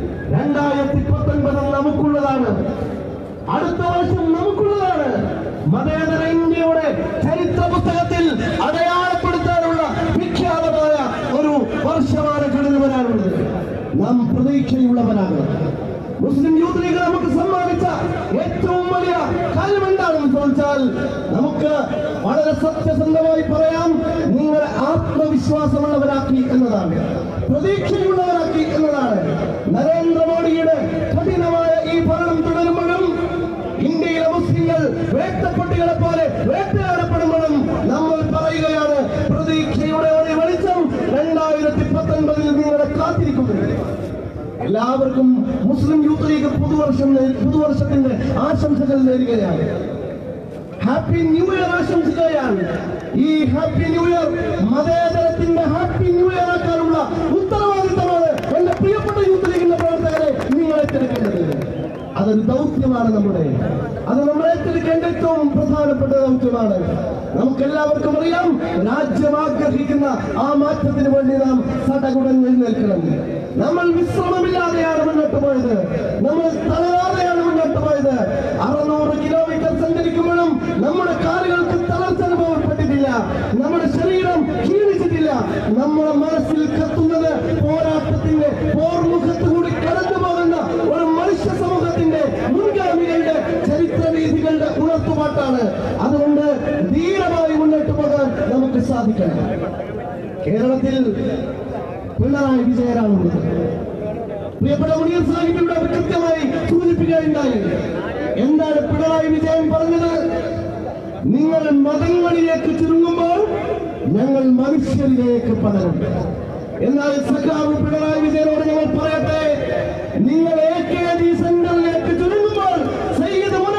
2019 നമുക്കുള്ളതാണ്, അടുത്ത വർഷം നമുക്കുള്ളതാണ്. മതേതര ഇന്ത്യയുടെ ചരിത്ര പുസ്തകത്തിൽ അടയാളപ്പെടുത്താനുള്ള വിഖ്യാതമായ ഒരു വർഷമാണ് കടന്നു വരാനുള്ളത്. നാം പ്രതീക്ഷയുള്ളവരാകണം. മുസ്ലിം യൂത്ത് ലീഗ് നമുക്ക് സമ്മാനിച്ച ഏറ്റവും വലിയ കാര്യം എന്താണെന്ന് ചോദിച്ചാൽ, നമുക്ക് വളരെ സത്യസന്ധമായി പറയാം, നിങ്ങളെ ആത്മവിശ്വാസമുള്ളവരാക്കി എന്നതാണ്, പ്രതീക്ഷയുള്ളവരാക്കി എന്നതാണ്. നരേന്ദ്രമോദിയുടെ കഠിനമായ ഈ ഭരണം തുടരുമ്പോഴും, ഇന്ത്യയിലെ മുസ്ലിങ്ങൾ വേട്ടപ്പട്ടികളെ പോലെ വേട്ടയാടപ്പെടുമ്പോഴും നമ്മൾ പറയുകയാണ്, പ്രതീക്ഷയുടെ ഒരു വെളിച്ചം 2019 നിങ്ങളെ കാത്തിരിക്കുന്നു. എല്ലാവർക്കും മുസ്ലിം യൂത്ത് ലീഗ് പുതുവർഷത്തിന്റെ ആശംസകൾ നേരുകയാണ്. ഹാപ്പി ന്യൂ ഇയർ ആശംസിക്കുകയാണ്. ഈ ഹാപ്പി ന്യൂ ഇയർ മതേതരത്തിന്റെ ഹാപ്പി ന്യൂ ഇയർ ആക്കാനുള്ള ഉത്തരവാദിത്തമാണ് എന്റെ പ്രിയപ്പെട്ട യൂത്ത് ലീഗിന്റെ പ്രവർത്തകരെ നിങ്ങൾ ഏറ്റെടുക്കേണ്ടത്. അതൊരു ദൗത്യമാണ് നമ്മുടെ, അത് നമ്മൾ ഏറ്റെടുക്കേണ്ട ഏറ്റവും പ്രധാനപ്പെട്ട ദൗത്യമാണ്. നമുക്കെല്ലാവർക്കും അറിയാം, രാജ്യം ആഗ്രഹിക്കുന്ന ആ മാറ്റത്തിന് വേണ്ടി നാം സടകുടഞ്ഞ് എഴുന്നേൽക്കണം. നമ്മൾ വിശ്രമമില്ലാതെയാണ് മുന്നോട്ട് പോയത്, നമ്മൾ തളരാതെയാണ് മുന്നോട്ട് പോയത്. 600 കിലോമീറ്റർ സഞ്ചരിക്കുമ്പോഴും നമ്മുടെ കാലുകൾക്ക് തളർച്ച അനുഭവപ്പെട്ടിട്ടില്ല, നമ്മുടെ ശരീരം ക്ഷീണിച്ചിട്ടില്ല. നമ്മുടെ മനസ്സിൽ കത്തുന്നത് പോരാട്ടത്തിന്റെ പോർമുഖത്ത് കൂടി കടന്നു പോകുന്ന ഒരു മനുഷ്യ സമൂഹത്തിന്റെ മുൻഗാമികളുടെ ചരിത്രരീതികളുടെ ഉണർത്തുപാട്ടാണ്. അതുകൊണ്ട് ധീരമായി മുന്നോട്ട് പോകാൻ നമുക്ക് സാധിക്കണം. കേരളത്തിൽ പിണറായി വിജയനാണുള്ളത്. പ്രിയപ്പെട്ട മുനീർ സാഹിബിയുടെ കൃത്യമായി സൂചിപ്പിക്കുകയുണ്ടായി. എന്താണ് പിണറായി വിജയൻ പറഞ്ഞത്? നിങ്ങൾ മതങ്ങളിലേക്ക് ചുരുങ്ങുമ്പോൾ ഞങ്ങൾ മനുഷ്യരിലേക്ക് പടരും. എന്നാൽ സഖാവ് പിണറായി വിജയനോട് ഞങ്ങൾ പറയട്ടെ, നിങ്ങൾ AKG സെന്ററിലേക്ക് ചുരുങ്ങുമ്പോൾ സയ്യിദ്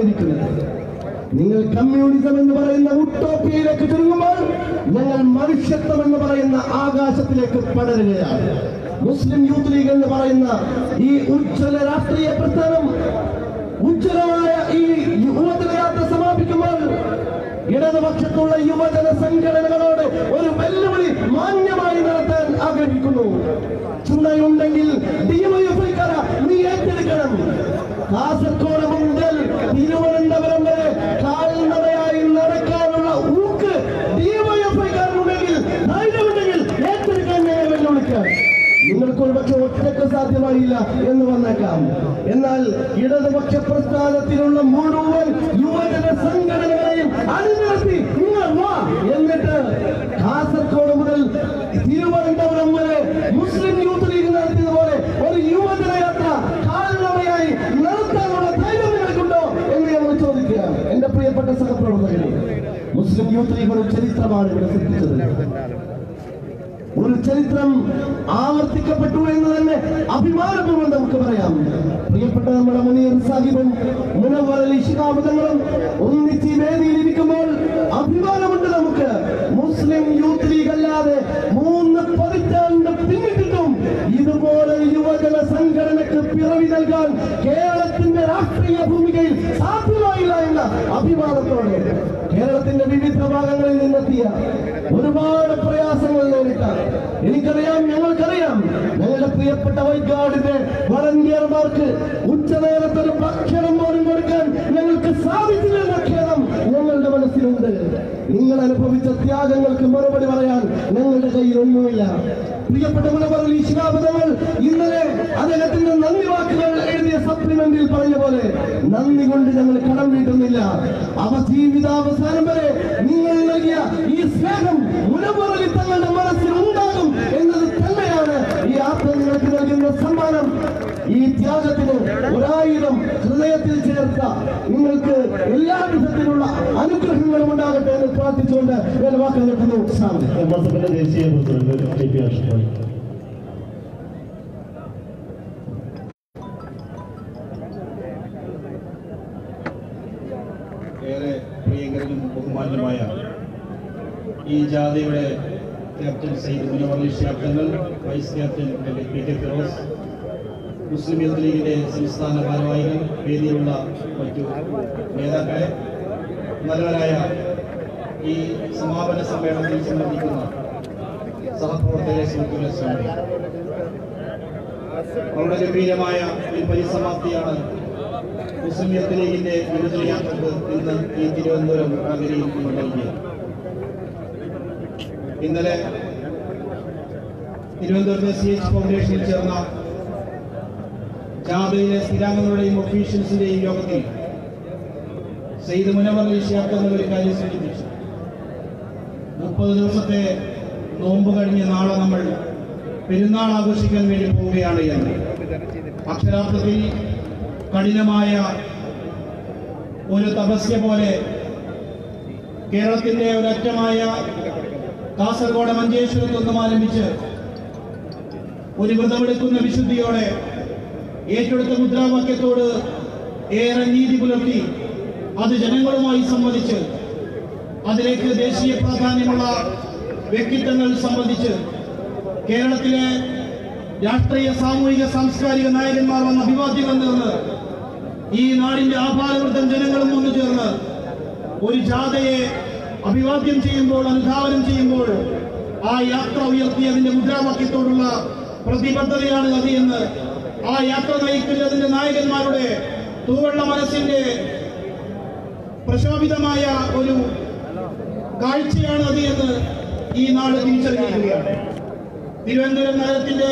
പോയിക്കൊണ്ടിരിക്കുന്നത്. നിങ്ങൾ കമ്മ്യൂണിസം എന്ന് പറയുന്ന ഉട്ടോപ്പിയയിലേക്ക് ചുരുങ്ങുമ്പോൾ ഞങ്ങൾ മനുഷ്യത്വം എന്ന് പറയുന്ന ആകാശത്തിലേക്ക് പടരുകയാണ്. മുസ്ലിം യൂത്ത് ലീഗ് എന്ന് പറയുന്ന ഈ ഉജ്ജ്വല രാഷ്ട്രീയ പ്രസ്ഥാനം ഉജ്ജ്വലമായ ഈ യുവജനയാത്ര സമാപിക്കുമ്പോൾ ഇടതുപക്ഷത്തുള്ള യുവജന സംഘടനകളോട് ഒരു വെല്ലുവിളി മാന്യമായി നടത്താൻ ആഗ്രഹിക്കുന്നു. ചുണയുണ്ടെങ്കിൽ ഡിവൈഎഫ്ഐക്കാര നീ ഏറ്റെടുക്കണം. കാസർഗോഡ് മുതൽ തിരുവനന്തപുരം വരെ കാൽനടയായി നടക്കാനുള്ള ഊക്ക് ഡിവൈഎഫ്ഐക്കാരനുണ്ടെങ്കിൽ ധൈര്യമുണ്ടെങ്കിൽ ഏറ്റെടുക്കാൻ ഞങ്ങൾ വെല്ലുവിളിക്കാം. നിങ്ങൾക്ക് ഒരുപക്ഷെ ഒറ്റയ്ക്ക് സാധ്യമായില്ല എന്ന് വന്നേക്കാം. എന്നാൽ ഇടതുപക്ഷ പ്രസ്ഥാനത്തിലുള്ള മുഴുവൻ യുവജന സംഘടനകളെയും അണിനിരത്തി നിങ്ങൾ വാ. എന്നിട്ട് കാസർഗോഡ് മുതൽ തിരുവനന്തപുരം വരെ മുസ്ലിം യൂത്ത് ലീഗ് നടത്തിയതുപോലെ ഒരു യുവജന യാത്ര കാൽനടയായി നടത്താനുള്ള ധൈര്യം നിങ്ങൾക്കുണ്ടോ എന്ന് ഞങ്ങൾ ചോദിക്കുക. എന്റെ പ്രിയപ്പെട്ട സഹപ്രവർത്തകരെ, മുസ്ലിം യൂത്ത് ലീഗ് ഒരു ചരിത്രമാണ് ഇവിടെ സൃഷ്ടിച്ചത്. ഒരു ചരിത്രം ആവർത്തിക്കപ്പെട്ടു എന്ന് തന്നെ അഭിമാനപൂർവ്വം നമുക്ക് പറയാം. പ്രിയപ്പെട്ട നമ്മുടെ മുനീർ സാഹിബും മുനവ്വർ അലി ശിഹാബ് തങ്ങളും ഒന്നിച്ച് വേദിയിൽ ഇരിക്കുമ്പോൾ അഭിമാനമുണ്ട് നമുക്ക്. മുസ്ലിം യൂത്ത് ലീഗ് അല്ലാതെ 3 പതിറ്റാണ്ട് പിന്നിട്ടിട്ടും ഇതുപോലെ യുവജന സംഘടനക്ക് പിറവി നൽകാൻ കേരളത്തിന്റെ രാഷ്ട്രീയ ഭൂമികയിൽ സാധ്യമായില്ല എന്ന അഭിമാനത്തോടെ കേരളത്തിന്റെ വിവിധ ഭാഗങ്ങളിൽ നിന്നെത്തിയ ഒരുപാട് പ്രയാസങ്ങൾ നേരിട്ട എനിക്കറിയാം, ഞങ്ങൾക്കറിയാം, ഞങ്ങളുടെ പ്രിയപ്പെട്ട വൈഗാർഡിന്റെ വളണ്ടിയർമാർക്ക് ഉച്ചനേരത്തൊരു ഭക്ഷണം പോലും കൊടുക്കാൻ ഞങ്ങൾക്ക് സാധിച്ചില്ലെന്ന ഖേദം ഞങ്ങളുടെ മനസ്സിലുണ്ട്. നിങ്ങൾ അനുഭവിച്ച ത്യാഗങ്ങൾക്ക് മറുപടി പറയാൻ ഞങ്ങളുടെ കയ്യിൽ ഒന്നുമില്ല. പ്രിയപ്പെട്ട മുനവ്വർ അലി ശിഹാബ് തങ്ങൾ ഇന്നലെ അദ്ദേഹത്തിന്റെ നന്ദി വാക്കുകൾ എഴുതിയ സപ്ലിമെന്റിൽ പറഞ്ഞ പോലെ നന്ദി കൊണ്ട് ഞങ്ങൾ കടം വീട്ടുന്നില്ല. ജീവിതാവസാനം വരെ നിങ്ങൾ നൽകിയ ഈ സ്നേഹം മുനവ്വർ അലി തങ്ങളുടെ മനസ്സിൽ ഉണ്ടാകും എന്നത് തന്നെയാണ് ഈ യാത്ര നിങ്ങൾക്ക് നൽകുന്ന സമ്മാനം. ഈ ത്യാഗത്തിന് 1000 ഹൃദയത്തിൽ ചേർത്ത നിങ്ങൾക്ക് എല്ലാ വിധത്തിലുള്ള അനുഗ്രഹങ്ങളും ഉണ്ടാകട്ടെ എന്ന് പ്രാർത്ഥിച്ചുകൊണ്ട് ഞാൻ വാക്ക് നിർത്തുന്നു. ദേശീയ പ്രസിഡന്റ് ഏറെ പ്രിയങ്കരനും ബഹുമാന്യമായ ഈ ജാഥയുടെ captain Sayyid Munavvar Ali Shihab Thangal, vice captain P K Firoz, Muslim youth ലീഗിന്റെ സംസ്ഥാന ഭാരവാഹികൾ, വേദിയിലുള്ള മറ്റു നേതാക്കളെ, നല്ലവരായ ഈ സമാപന സമ്മേളനത്തിൽ സംബന്ധിക്കുന്ന സഹപ്രവർത്തകരെ, സുഹൃത്തുക്കളെ, വളരെ ഗംഭീരമായ ഒരു പരിസമാപ്തിയാണ് മുസ്ലിം യൂത്ത് ലീഗിന്റെ യുവജന യാത്രക്ക് ഇന്ന് ഈ തിരുവനന്തപുരം നഗരിയിൽ നൽകിയത്. ഇന്നലെ തിരുവനന്തപുരത്തെ CH ഫൗണ്ടേഷനിൽ ചേർന്ന ജാഥയിലെ സ്ഥിരാംഗങ്ങളുടെയും ഒഫീഷ്യൽസിന്റെയും യോഗത്തിൽ സയ്യിദ് മുനവ്വർ അലി ശിഹാബ് തങ്ങൾ ഒരു കാര്യം സൂചിപ്പിച്ചു. 30 ദിവസത്തെ നോമ്പ് കഴിഞ്ഞ് നാളെ നമ്മൾ പെരുന്നാൾ ആഘോഷിക്കാൻ വേണ്ടി പോവുകയാണ് എന്ന്. അക്ഷരാർത്ഥത്തിൽ കഠിനമായ ഒരു തപസ്യ പോലെ കേരളത്തിന്റെ ഒരറ്റമായ കാസർഗോഡ് മഞ്ചേശ്വരത്ത് നിന്നും ആരംഭിച്ച് ഒരു വ്രതമെടുക്കുന്ന വിശുദ്ധിയോടെ ഏറ്റെടുത്ത മുദ്രാവാക്യത്തോട് ഏറെ നീതി പുലർത്തി അത് ജനങ്ങളുമായി സംവദിച്ച് അതിലേക്ക് ദേശീയ പ്രാധാന്യമുള്ള വ്യക്തിത്വങ്ങൾ സംബന്ധിച്ച് കേരളത്തിലെ രാഷ്ട്രീയ, സാമൂഹിക, സാംസ്കാരിക നായകന്മാർ വന്ന അഭിവാദ്യങ്ങൾ നേർന്ന് ഈ നാടിന്റെ ആഭാരവൃദ്ധം ജനങ്ങളും ഒന്നു ചേർന്ന് ഒരു ജാഥയെ അഭിവാദ്യം ചെയ്യുമ്പോൾ, അനുധാവനം ചെയ്യുമ്പോൾ ആ യാത്ര ഉയർത്തിയതിന്റെ മുദ്രാവാക്യത്തോടുള്ള പ്രതിബദ്ധതയാണ് അത് എന്ന്, ആ യാത്ര നയിക്കുന്നതിന്റെ നായകന്മാരുടെ തൂവെള്ള മനസ്സിന്റെ പ്രശോഭിതമായ ഒരു കാഴ്ചയാണ് അത് എന്ന് ഈ നാട് തിരിച്ചറിയുകയാണ്. തിരുവനന്തപുരം നഗരത്തിന്റെ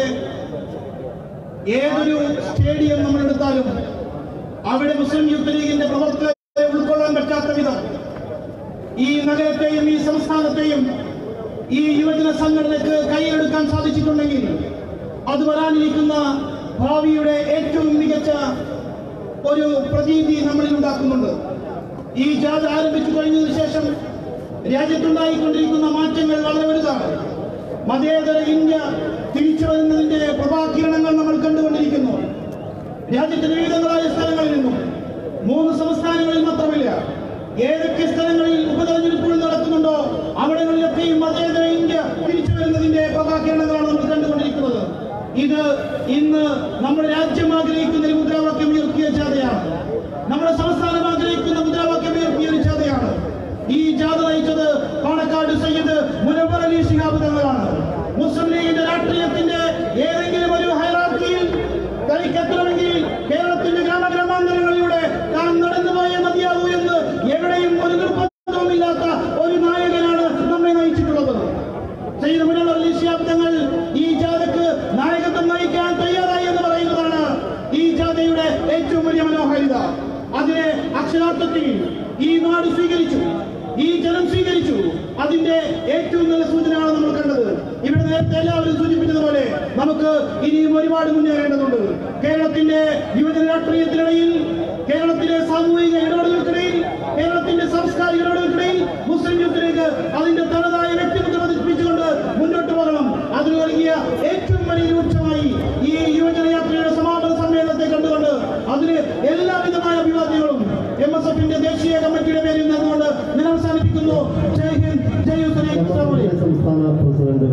ഏതൊരു സ്റ്റേഡിയം നമ്മൾ എടുത്താലും അവിടെ മുസ്ലിം യൂത്ത് ലീഗിന്റെ പ്രവർത്തകരെ ഉൾക്കൊള്ളാൻ പറ്റാത്ത വിധം ഈ നഗരത്തെയും ഈ സംസ്ഥാനത്തെയും ഈ യുവജന സംഘടനയ്ക്ക് കയ്യിലെടുക്കാൻ സാധിച്ചിട്ടുണ്ടെങ്കിൽ അത് വരാനിരിക്കുന്ന ഭാവിയുടെ ഏറ്റവും മികച്ച ഒരു പ്രതീതി നമ്മളിൽ ഉണ്ടാക്കുന്നുണ്ട്. ഈ ജാഥ ആരംഭിച്ചു കഴിഞ്ഞതിന് ശേഷം രാജ്യത്തുണ്ടായിക്കൊണ്ടിരിക്കുന്ന മാറ്റങ്ങൾ വളരെ വലുതാണ്. മതേതര ഇന്ത്യ തിരിച്ചു വരുന്നതിന്റെ പ്രഭാകിരണങ്ങൾ നമ്മൾ കണ്ടുകൊണ്ടിരിക്കുന്നു. രാജ്യത്തിന്റെ വിവിധങ്ങളായ സ്ഥലങ്ങളിൽ നിന്നും 3 സംസ്ഥാനങ്ങളിൽ കുറവില്ല. ഏതൊക്കെ സ്ഥലങ്ങളിൽ ഉപതെരഞ്ഞെടുപ്പുകൾ നടക്കുന്നുണ്ടോ അവിടങ്ങളിലൊക്കെയും മതേതര ഇന്ത്യ തിരിച്ചു വരുന്നതിന്റെ പതാകരണങ്ങളാണ് നമ്മൾ കണ്ടുകൊണ്ടിരിക്കുന്നത്. ഇത് ഇന്ന് നമ്മുടെ രാജ്യം ആഗ്രഹിക്കുന്ന ഒരു മുദ്രാവാക്യം ഉയർത്തിയ ജാഥയാണ്. നമ്മുടെ സംസ്ഥാനം ആഗ്രഹിക്കുന്ന മുദ്രാവാക്യം ഉയർത്തിയ ഒരു ജാഥയാണ്. ഈ ജാഥ നയിച്ചത് പാണക്കാട് സയ്യിദ് മുനവ്വർ അലി ശിഹാബ് തങ്ങളാണ്. മുസ്ലിം ലീഗിന്റെ രാഷ്ട്രീയത്തിന്റെ ഏതെങ്കിലും ഒരു ഹൈറാർക്കിയിൽ തനിക്കെത്തണമെങ്കിൽ കേരളത്തിന്റെ ഗ്രാമഗ്രാമാന്തരങ്ങളിലൂടെ താൻ നടന്നുപോയ മതിയാവൂ എന്ന് എവിടെയും ഒരു നിർബന്ധവുമില്ലാത്ത ഒരു നായകനാണ് നമ്മെ നയിച്ചിട്ടുള്ളത്. സയ്യിദ് മുനവ്വർ അലി ശിഹാബ് തങ്ങൾ ഈ ജാഥക്ക് നായകത്വം നയിക്കാൻ തയ്യാറായി എന്ന് പറയുന്നതാണ് ഈ ജാഥയുടെ ഏറ്റവും വലിയ മനോഹാരിത. അതിനെ അക്ഷരാർത്ഥത്തിൽ ഈ നാട് സ്വീകരിച്ചു, ഈ ജനം സ്വീകരിച്ചു. അതിന്റെ ഏറ്റവും നല്ല സൂചനയാണ് നമ്മൾ കണ്ടത്. ഇവിടെ നേരത്തെ എല്ലാവരും സൂചിപ്പിച്ചതുപോലെ നമുക്ക് ഇനിയും ഒരുപാട് മുന്നേറേണ്ടതുണ്ട്. കേരളത്തിന്റെ യുവജന രാഷ്ട്രീയത്തിനിടയിൽ, കേരളത്തിലെ സാമൂഹിക ഇടപെടലുകൾക്കിടയിൽ, കേരളത്തിന്റെ സാംസ്കാരിക ഇടപെടലുകൾക്കിടയിൽ മുസ്ലിം യൂത്ത് ലീഗ് അതിന്റെ തനതായ വ്യക്തിത്വത്തെ പതിപ്പിച്ചുകൊണ്ട് മുന്നോട്ട് പോകണം. അതിന് നൽകിയ ഏറ്റവും വലിയ രൂക്ഷമായി ഈ യുവജന യാത്രയുടെ സമാപന സമ്മേളനത്തെ കണ്ടുകൊണ്ട് അതിന് എല്ലാവിധമായ അഭിവാദ്യങ്ങളും MSFന്റെ ദേശീയ കമ്മിറ്റിയുടെ പേരിൽ നിന്നുകൊണ്ട് ഞാൻ അവസാനിപ്പിക്കുന്നു. Jai Hind, Jai youth league. സംസ്ഥാന പ്രസിഡന്റ്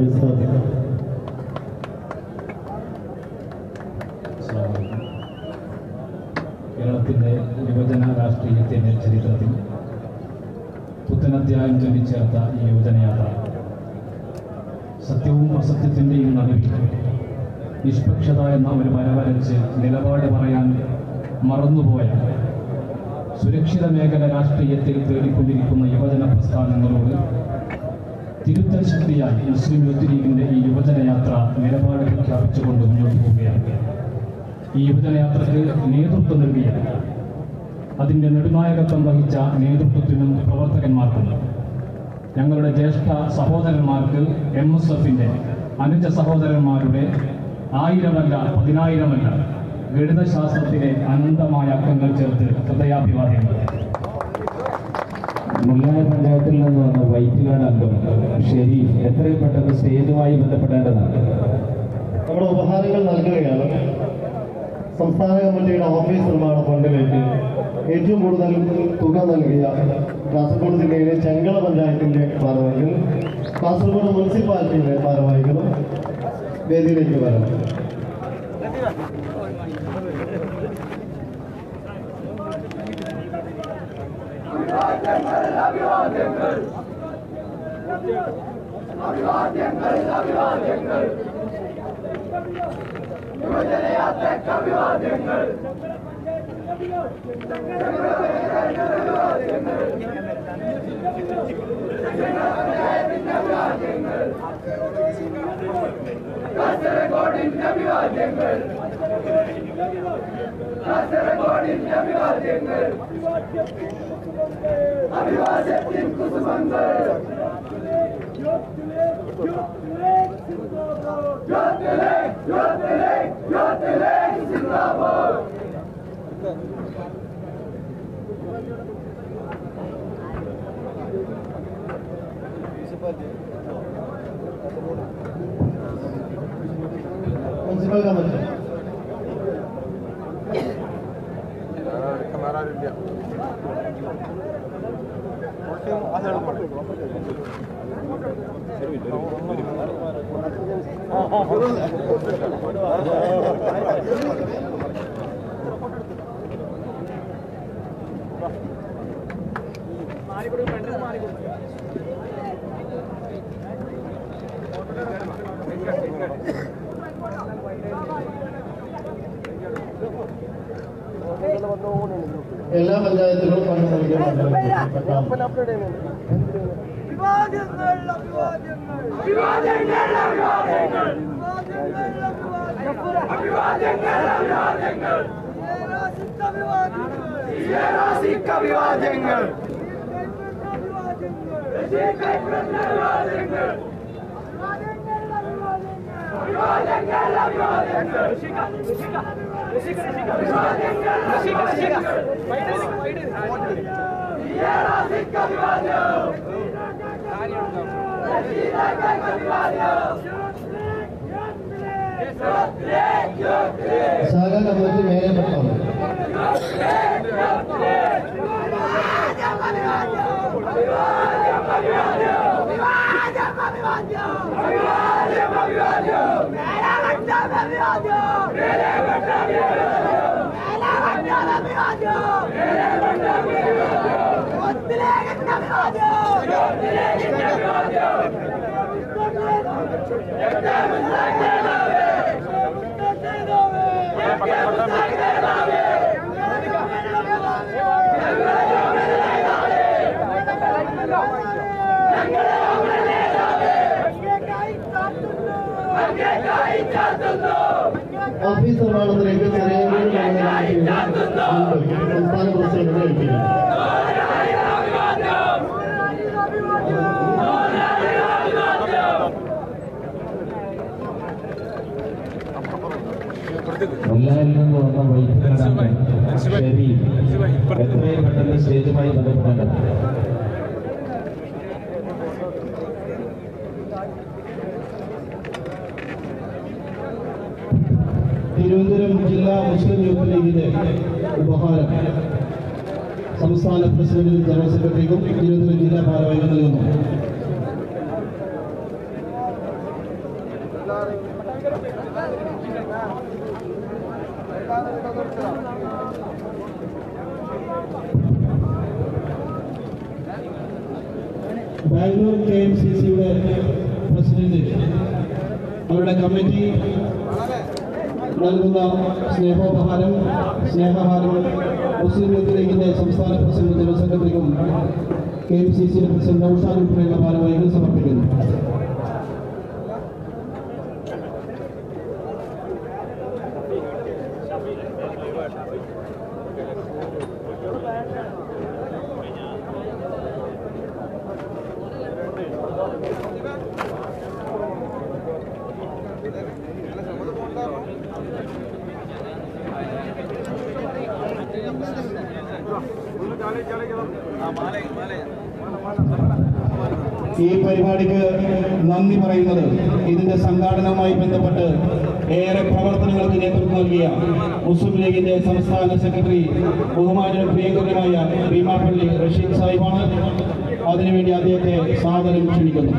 കേരളത്തിന്റെ യുവജന രാഷ്ട്രീയത്തിന്റെ ചരിത്രത്തിൽ പുത്തനധ്യായം ചൊല്ലിച്ചേർത്ത ഈ യുവജനയാത്ര സത്യവും അസത്യത്തിന്റെയും നടുവിൽ നിഷ്പക്ഷത എന്ന ഒരു വര വരച്ച് നിലപാട് പറയാൻ മറന്നുപോയ സുരക്ഷിത മേഖല രാഷ്ട്രീയത്തിൽ തേടിക്കൊണ്ടിരിക്കുന്ന യുവജന പ്രസ്ഥാനങ്ങളോട് തിരുത്തൽ ശക്തിയായി മുസ്ലിം യൂത്ത് ലീഗിന്റെ ഈ യുവജനയാത്ര നിലപാട് പ്രഖ്യാപിച്ചുകൊണ്ട് മുന്നോട്ട് പോവുകയാണ്. ഈ യുവജനയാത്രയ്ക്ക് നേതൃത്വം നൽകിയ, അതിൻ്റെ നെടുനായകത്വം വഹിച്ച നേതൃത്വത്തിനും പ്രവർത്തകന്മാർക്കും, ഞങ്ങളുടെ ജ്യേഷ്ഠ സഹോദരന്മാർക്ക് MSFന്റെ അനുജ സഹോദരന്മാരുടെ 1000മല്ല 10000മല്ല ഗണിതശാസ്ത്രത്തിലെ അനന്തമായ അക്കങ്ങൾ ചേർത്ത് ഹൃദയാഭിവാദ്യങ്ങൾ. മുല്ലായ പഞ്ചായത്തിൽ നിന്ന് വന്ന വൈറ്റുകാട് അംഗം ഷെരീഫ് എത്രയും പെട്ടെന്ന് സ്റ്റേജുമായി ബന്ധപ്പെടേണ്ടതാണ്. നമ്മുടെ ഉപഹാരങ്ങൾ നൽകുകയാണ്. സംസ്ഥാന കമ്മിറ്റിയുടെ ഓഫീസ് നിർമ്മാണ ഫണ്ടിലേക്ക് ഏറ്റവും കൂടുതൽ തുക നൽകിയ കാസർഗോഡ് ജില്ലയിലെ ചെങ്കള പഞ്ചായത്തിന്റെ ഭാരവാഹികൾ, കാസർഗോഡ് മുനിസിപ്പാലിറ്റിയുടെ ഭാരവാഹികളും വേദിയിലേക്ക് വരണം. മുനിസിപ്പൽ കമ്മിറ്റി എല്ലാ പഞ്ചായത്തുകളും ഫണ്ട് ശാഖ കമ്മിറ്റി മേലെ പെട്ടോ ഓഫീസ് നിർമ്മാണത്തിലേക്ക് സംസ്ഥാന പ്രസിഡന്റ് ഏൽപ്പിക്കുന്നു. എല്ലാവരിൽ നിന്ന് വന്ന വൈദ്യുതനാണ് ശരി എത്രയും പെട്ടെന്ന് സ്റ്റേജുമായി ബന്ധപ്പെടേണ്ടത്. തിരുവനന്തപുരം ജില്ലാ മുസ്ലിം യൂത്ത് ലീഗിന്റെ ഉപഹാരം സംസ്ഥാന പ്രസിഡന്റിനും ജനറൽ സെക്രട്ടറിക്കും തിരുവനന്തപുരം ജില്ലാ ഭാരവാഹികൾ നൽകുന്നു. ബാംഗ്ലൂർ KMCCയുടെ പ്രസിഡന്റ് അവരുടെ കമ്മിറ്റി നൽകുന്ന സ്നേഹാഹാരം മുസ്ലിം യൂത്ത് ലീഗിന്റെ സംസ്ഥാന പ്രസിഡന്റ് ജനറൽ സെക്രട്ടറിക്കും KMCCയുടെ പ്രസിഡന്റ് ഔഷാദ് ഉൾപ്പെടെയുള്ള ഭാരവാഹികൾ സമർപ്പിക്കുന്നു. ഈ പരിപാടിക്ക് നന്ദി പറയുന്നത് ഇതിന്റെ സംഘാടനവുമായി ബന്ധപ്പെട്ട് ഏറെ പ്രവർത്തനങ്ങൾക്ക് നേതൃത്വം നൽകിയ മുസ്ലിം ലീഗിന്റെ സംസ്ഥാന സെക്രട്ടറി ബഹുമാന്യനും പ്രിയങ്കരനുമായ ഭീമാപ്പള്ളി റഷീദ് സാഹിബാണ്. അതിനുവേണ്ടി അദ്ദേഹത്തെ സാദരം ക്ഷണിക്കുന്നു.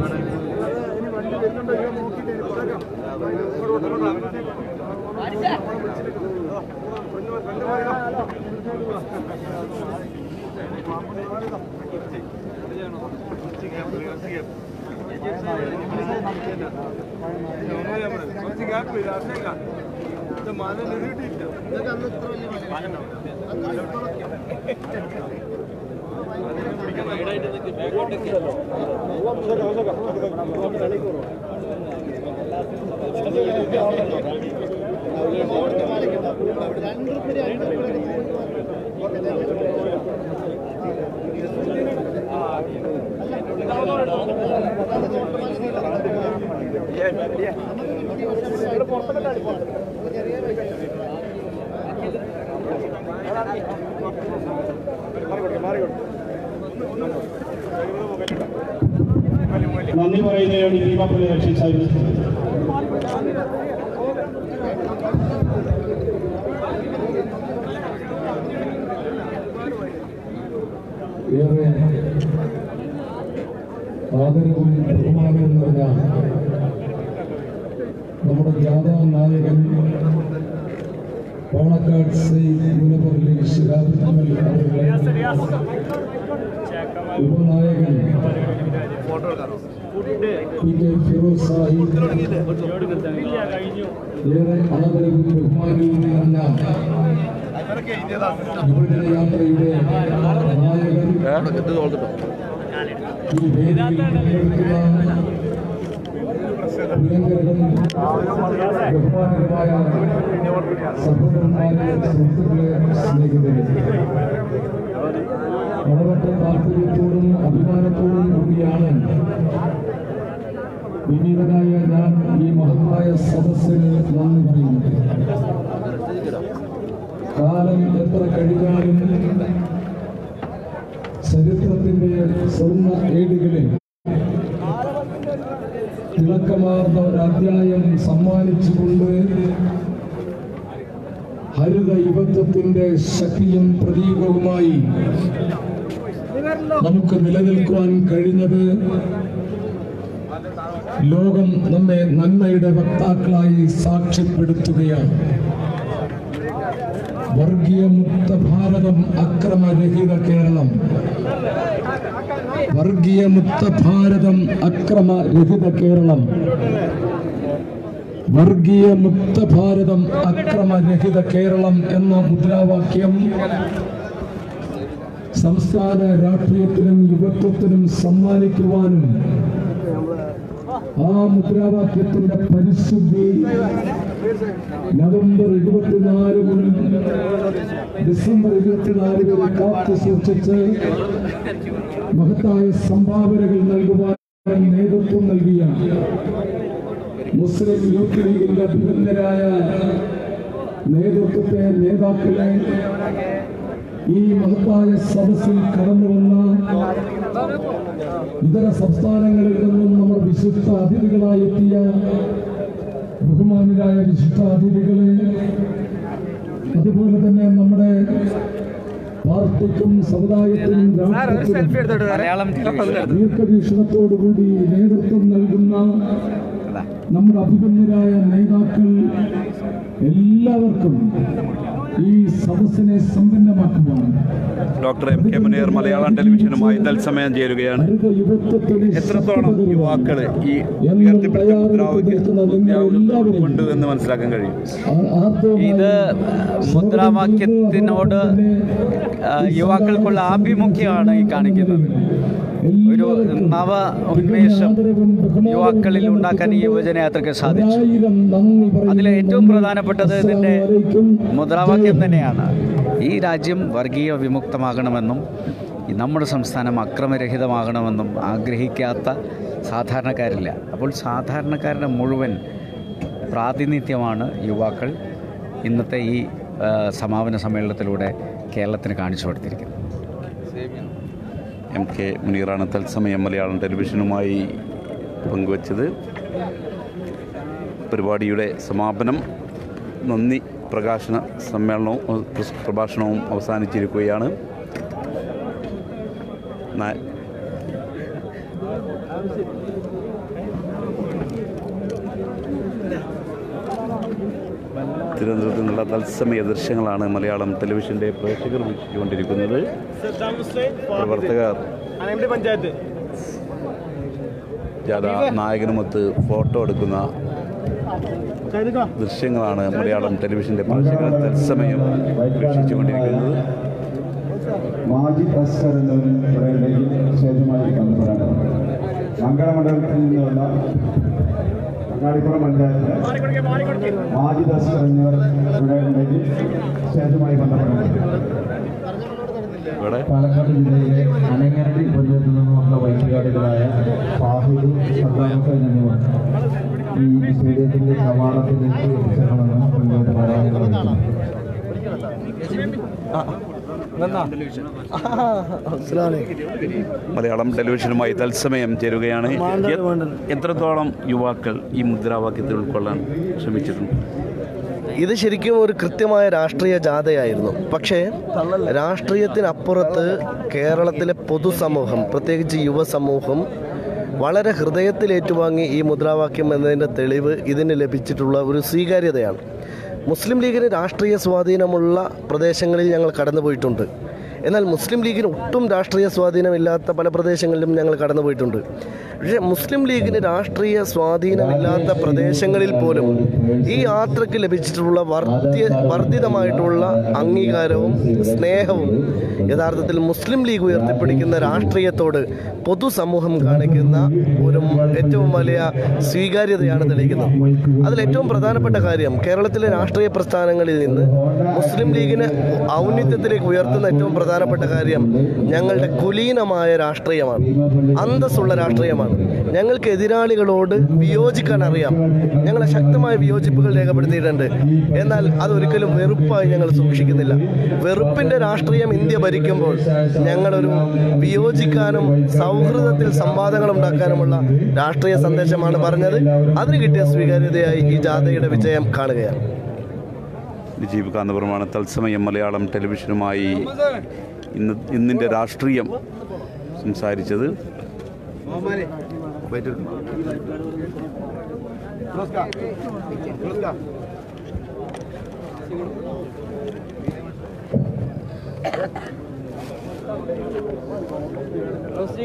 നന്ദി പറയുന്നതിന് വേണ്ടി ഭീമാപ്പള്ളി റഷീദ് സാഹിബ്. ഏറെ ആദരവും ബഹുമാനവും നിറഞ്ഞ നമ്മുടെ ജാഥാ നായകൻ പാണക്കാട് സയ്യിദ് മുനവ്വർ ശിഹാബ് തങ്ങൾ അവരുടെ ഉപനായകൻ PK ഫിറോസ് സാഹിബ് ഏറെ ആദരവും ബഹുമാനവും നിറഞ്ഞ യുവജന യാത്രയുടെ നായകൻ ഈ വേദിയിൽ പങ്കെടുക്കുന്ന പ്രിയങ്കരനും ബഹുമാനകരമായ സഹോദരന്മാരെ, സുഹൃത്തുക്കളെ, സ്നേഹിതരെ, വളരെ താല്പര്യത്തോടും അഭിമാനത്തോടും കൂടിയാണ് വിനീതനായ ഞാൻ ഈ മഹത്തായ സദസ്സിന് നന്ദി പറയുന്നത്. കാലം എത്ര കഴിഞ്ഞാലും ചരിത്രത്തിന്റെ സ്വർണ്ണ ഏടുകളിൽ തിളക്കമാർന്ന ഒരു അധ്യായം സമ്മാനിച്ചുകൊണ്ട് ഹരിത യുവത്വത്തിന്റെ ശക്തിയും പ്രതീകവുമായി നമുക്ക് നിലനിൽക്കുവാൻ കഴിഞ്ഞത് ലോകം നമ്മെ നന്മയുടെ വക്താക്കളായി സാക്ഷ്യപ്പെടുത്തുകയാണ്. വർഗീയമുക്ത ഭാരതം, അക്രമരഹിത കേരളം. വർഗീയമുക്ത ഭാരതം, അക്രമരഹിത കേരളം. വർഗീയമുക്ത ഭാരതം, അക്രമരഹിത കേരളം എന്ന മുദ്രാവാക്യം സംസ്ഥാന രാഷ്ട്രീയത്തിനും യുവത്വത്തിനും സമ്മാനിക്കുവാനും ആ മുദ്രാവാക്യത്തിന്റെ പരിശുദ്ധി നവംബർ 24 മുതൽ ഡിസംബർ 24 വരെ കാത്തു സൂക്ഷിച്ച് മഹത്തായ സംഭാവനകൾ നൽകുവാൻ നേതൃത്വം നൽകിയ മുസ്ലിം യൂത്ത് ലീഗിന്റെ അഭിനന്ദരായ നേതാക്കളെ ഈ മഹത്തായ സദസ്സിൽ കടന്നു വന്ന ഇതര സംസ്ഥാനങ്ങളിൽ നിന്നും നമ്മൾ വിശിഷ്ട അതിഥികളായി എത്തിയ ബഹുമാനരായ വിശിഷ്ട അതിഥികളെ, അതുപോലെ തന്നെ നമ്മുടെ പാർട്ടിക്കും സമുദായത്തിനും ദീർഘവീക്ഷണത്തോടുകൂടി നേതൃത്വം നൽകുന്ന നമ്മുടെ അഭിമന്യരായ നേതാക്കൾ എല്ലാവർക്കും ഈ സദസ്സിനെ സമ്പന്നമാക്കുവാൻ doctor M K Muneer Malayalam ടെലിവിഷനുമായി തത്സമയം ചേരുകയാണ്. എത്രത്തോളം യുവാക്കൾ ഈ ഉയർത്തിപ്പിടിച്ച മുദ്രാവാക്യമുണ്ട് എന്ന് മനസ്സിലാക്കാൻ കഴിയും? ഇത് മുദ്രാവാക്യത്തിനോട് യുവാക്കൾക്കുള്ള ആഭിമുഖ്യമാണ് ഈ കാണിക്കുന്നത്. ഒരു നവ ഉന്മേഷം യുവാക്കളിൽ ഉണ്ടാക്കാൻ ഈ യുവജനയാത്രയ്ക്ക് സാധിച്ചു. അതിൽ ഏറ്റവും പ്രധാനപ്പെട്ടത് ഇതിൻ്റെ മുദ്രാവാക്യം തന്നെയാണ്. ഈ രാജ്യം വർഗീയ വിമുക്തമാകണമെന്നും നമ്മുടെ സംസ്ഥാനം അക്രമരഹിതമാകണമെന്നും ആഗ്രഹിക്കാത്ത സാധാരണക്കാരില്ല. അപ്പോൾ സാധാരണക്കാരുടെ മുഴുവൻ പ്രാതിനിധ്യമാണ് യുവാക്കൾ ഇന്നത്തെ ഈ സമാപന സമ്മേളനത്തിലൂടെ കേരളത്തിന് കാണിച്ചു കൊടുത്തിരിക്കുന്നത്. എം കെ മുനീറാണ് തത്സമയം മലയാളം ടെലിവിഷനുമായി പങ്കുവച്ചത്. പരിപാടിയുടെ സമാപനം നന്ദി പ്രഭാഷണവും അവസാനിച്ചിരിക്കുകയാണ്. തിരുവനന്തപുരത്ത് നിന്നുള്ള തത്സമയ ദൃശ്യങ്ങളാണ് മലയാളം ടെലിവിഷൻ്റെ പ്രേക്ഷകർ വീക്ഷിച്ചുകൊണ്ടിരിക്കുന്നത്. പ്രവർത്തകർ ജാഥ നായകനുമൊത്ത് ഫോട്ടോ എടുക്കുന്ന ദൃശ്യങ്ങളാണ് മലയാളം ടെലിവിഷൻ്റെ പ്രേക്ഷകർ തത്സമയം വീക്ഷിച്ചുകൊണ്ടിരിക്കുന്നത്. മാജിദ് അസ്കർ എന്നവരിലേക്ക് ശേഷമായി ബന്ധപ്പെടാൻ മംഗളമണ്ഡലത്തിൽ നിന്നുള്ള അങ്ങാടിപ്പുറം പഞ്ചായത്തിലെ മാജിദ് അസ്കർ എന്നിവരിലേക്ക് ശേഷമായി ബന്ധപ്പെടാൻ പാലക്കാട് ജില്ലയിലെ അനങ്ങരടി പഞ്ചായത്തിൽ നിന്നുള്ള വൈദ്യുതികാരികളായ ഫാഹിദ് സദ്ദാമസൻ എന്നിവർ ഈ സ്റ്റേഡിയത്തിന്റെ കവാടത്തിലേക്ക് എത്തിച്ചേരണമെന്ന് പഞ്ചായത്ത് പരാതികൾ മലയാളം ടെലിവിഷനുമായി തത്സമയം ചേരുകയാണ്. എത്രത്തോളം യുവാക്കൾ ഈ മുദ്രാവാക്യത്തിൽ ഉൾക്കൊള്ളാൻ ശ്രമിച്ചിട്ടുണ്ട്? ഇത് ശരിക്കും ഒരു കൃത്യമായ രാഷ്ട്രീയ ജാഥയായിരുന്നു. പക്ഷേ രാഷ്ട്രീയത്തിനപ്പുറത്ത് കേരളത്തിലെ പൊതുസമൂഹം, പ്രത്യേകിച്ച് യുവസമൂഹം വളരെ ഹൃദയത്തിൽ ഏറ്റുവാങ്ങി ഈ മുദ്രാവാക്യം എന്നതിൻ്റെ തെളിവ് ഇതിന് ലഭിച്ചിട്ടുള്ള ഒരു സ്വീകാര്യതയാണ്. മുസ്ലിം ലീഗിന് രാഷ്ട്രീയ സ്വാധീനമുള്ള പ്രദേശങ്ങളിൽ ഞങ്ങൾ കടന്നുപോയിട്ടുണ്ട്. എന്നാൽ മുസ്ലിം ലീഗിന് ഒട്ടും രാഷ്ട്രീയ സ്വാധീനമില്ലാത്ത പല പ്രദേശങ്ങളിലും ഞങ്ങൾ കടന്നുപോയിട്ടുണ്ട്. പക്ഷേ മുസ്ലിം ലീഗിന് രാഷ്ട്രീയ സ്വാധീനമില്ലാത്ത പ്രദേശങ്ങളിൽ പോലും ഈ യാത്രയ്ക്ക് ലഭിച്ചിട്ടുള്ള വർദ്ധിതമായിട്ടുള്ള അംഗീകാരവും സ്നേഹവും യഥാർത്ഥത്തിൽ മുസ്ലിം ലീഗ് ഉയർത്തിപ്പിടിക്കുന്ന രാഷ്ട്രീയത്തോട് പൊതുസമൂഹം കാണിക്കുന്ന ഒരു ഏറ്റവും വലിയ സ്വീകാര്യതയാണ് തെളിയിക്കുന്നത്. അതിലേറ്റവും പ്രധാനപ്പെട്ട കാര്യം, കേരളത്തിലെ രാഷ്ട്രീയ പ്രസ്ഥാനങ്ങളിൽ നിന്ന് മുസ്ലിം ലീഗിനെ ഔന്നിത്യത്തിലേക്ക് ഉയർത്തുന്ന ഏറ്റവും പ്രധാനപ്പെട്ട കാര്യം ഞങ്ങളുടെ കുലീനമായ രാഷ്ട്രീയമാണ്, അന്തസ്സുള്ള രാഷ്ട്രീയമാണ്. ഞങ്ങൾക്ക് എതിരാളികളോട് വിയോജിക്കാൻ അറിയാം. ഞങ്ങളെ ശക്തമായ വിയോജിപ്പുകൾ രേഖപ്പെടുത്തിയിട്ടുണ്ട്. എന്നാൽ അതൊരിക്കലും വെറുപ്പായി ഞങ്ങൾ സൂക്ഷിക്കുന്നില്ല. വെറുപ്പിൻ്റെ രാഷ്ട്രീയം ഇന്ത്യ ഭരിക്കുമ്പോൾ ഞങ്ങളൊരു വിയോജിക്കാനും സൗഹൃദത്തിൽ സംവാദങ്ങൾ ഉണ്ടാക്കാനുമുള്ള രാഷ്ട്രീയ സന്ദേശമാണ് പറഞ്ഞത്. അതിന് കിട്ടിയ സ്വീകാര്യതയായി ഈ ജാഥയുടെ വിജയം കാണുകയാണ്. നജീബ് കാന്തപുരമാണ് തത്സമയം മലയാളം ടെലിവിഷനുമായി ഇന്നിൻ്റെ രാഷ്ട്രീയം സംസാരിച്ചത്.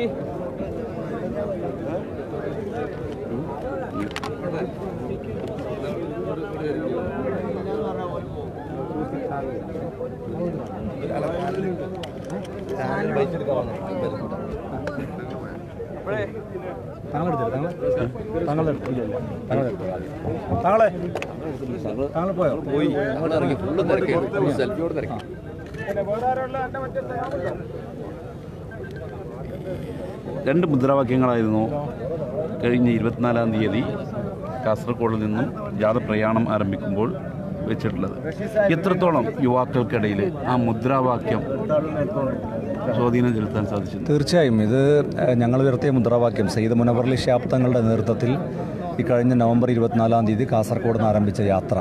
താങ്കൾ പോയോ? പോയി രണ്ട് മുദ്രാവാക്യങ്ങളായിരുന്നു കഴിഞ്ഞ 24-ാം തീയതി കാസർഗോഡ് നിന്നും ജാഥ പ്രയാണം ആരംഭിക്കുമ്പോൾ വെച്ചിട്ടുള്ളത്. എത്രത്തോളം യുവാക്കൾക്കിടയിൽ ആ മുദ്രാവാക്യം സ്വാധീനം ചെലുത്താൻ സാധിച്ചു? തീർച്ചയായും ഇത് ഞങ്ങൾ ഉയർത്തിയ മുദ്രാവാക്യം സയ്യിദ് മുനവറലി ശിഹാബ് തങ്ങളുടെ നേതൃത്വത്തിൽ ഇക്കഴിഞ്ഞ നവംബർ 24-ാം തീയതി കാസർഗോഡ് നിന്ന് ആരംഭിച്ച യാത്ര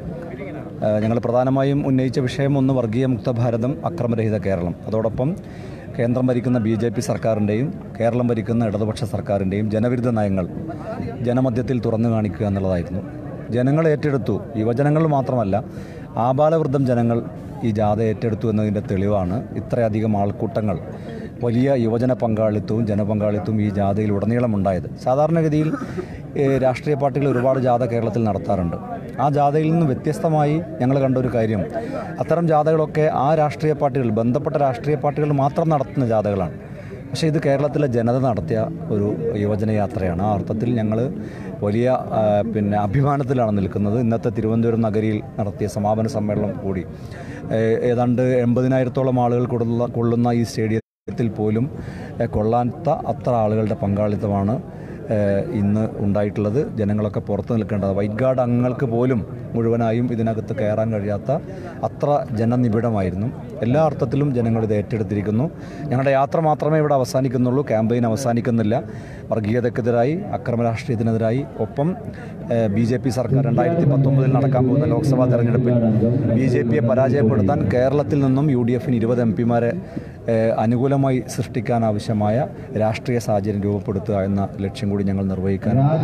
ഞങ്ങൾ പ്രധാനമായും ഉന്നയിച്ച വിഷയം ഒന്ന് വർഗീയമുക്ത ഭാരതം, അക്രമരഹിത കേരളം. അതോടൊപ്പം കേന്ദ്രം ഭരിക്കുന്ന BJP സർക്കാരിൻ്റെയും കേരളം ഭരിക്കുന്ന ഇടതുപക്ഷ സർക്കാരിൻ്റെയും ജനവിരുദ്ധ നയങ്ങൾ ജനമധ്യത്തിൽ തുറന്നു കാണിക്കുക എന്നുള്ളതായിരുന്നു. ജനങ്ങൾ ഏറ്റെടുത്തു. യുവജനങ്ങൾ മാത്രമല്ല, ആബാലവൃദ്ധം ജനങ്ങൾ ഈ ജാഥ ഏറ്റെടുത്തു എന്നതിൻ്റെ തെളിവാണ് ഇത്രയധികം ആൾക്കൂട്ടങ്ങൾ, വലിയ യുവജന പങ്കാളിത്തവും ജനപങ്കാളിത്തവും ഈ ജാഥയിൽ ഉടനീളം ഉണ്ടായത്. സാധാരണഗതിയിൽ രാഷ്ട്രീയ പാർട്ടികൾ ഒരുപാട് ജാഥ കേരളത്തിൽ നടത്താറുണ്ട്. ആ ജാഥയിൽ നിന്ന് വ്യത്യസ്തമായി ഞങ്ങൾ കണ്ട ഒരു കാര്യം, അത്തരം ജാഥകളൊക്കെ ആ രാഷ്ട്രീയ പാർട്ടികൾ, ബന്ധപ്പെട്ട രാഷ്ട്രീയ പാർട്ടികൾ മാത്രം നടത്തുന്ന ജാഥകളാണ്. പക്ഷേ ഇത് കേരളത്തിലെ ജനത നടത്തിയ ഒരു യുവജന യാത്രയാണ്. ആ അർത്ഥത്തിൽ ഞങ്ങൾ വലിയ അഭിമാനത്തിലാണ് നിൽക്കുന്നത്. ഇന്നത്തെ തിരുവനന്തപുരം നഗരിയിൽ നടത്തിയ സമാപന സമ്മേളനം കൂടി ഏതാണ്ട് 80,000-ഓളം ആളുകൾ കൊള്ളുന്ന ഈ സ്റ്റേഡിയത്തിൽ പോലും കൊള്ളാത്ത അത്ര ആളുകളുടെ പങ്കാളിത്തമാണ് ഇന്ന് ഉണ്ടായിട്ടുള്ളത്. ജനങ്ങളൊക്കെ പുറത്ത് നിൽക്കേണ്ടത്, വൈറ്റ് ഗാർഡ് അംഗങ്ങൾക്ക് പോലും മുഴുവനായും ഇതിനകത്ത് കയറാൻ കഴിയാത്ത അത്ര ജനനിബിഡമായിരുന്നു. എല്ലാ അർത്ഥത്തിലും ജനങ്ങൾ ഇത് ഏറ്റെടുത്തിരിക്കുന്നു. ഞങ്ങളുടെ യാത്ര മാത്രമേ ഇവിടെ അവസാനിക്കുന്നുള്ളൂ, ക്യാമ്പയിൻ അവസാനിക്കുന്നില്ല. വർഗീയതക്കെതിരായി, അക്രമ രാഷ്ട്രീയത്തിനെതിരായി, ഒപ്പം BJP സർക്കാർ 2019 നടക്കാൻ പോകുന്ന ലോക്സഭാ തെരഞ്ഞെടുപ്പിൽ BJPയെ പരാജയപ്പെടുത്താൻ കേരളത്തിൽ നിന്നും UDFന് 20 MPമാരെ അനുകൂലമായി സൃഷ്ടിക്കാനാവശ്യമായ രാഷ്ട്രീയ സാഹചര്യം രൂപപ്പെടുത്തുക എന്ന ലക്ഷ്യം കൂടി ഞങ്ങൾ നിർവഹിക്കാനുണ്ട്.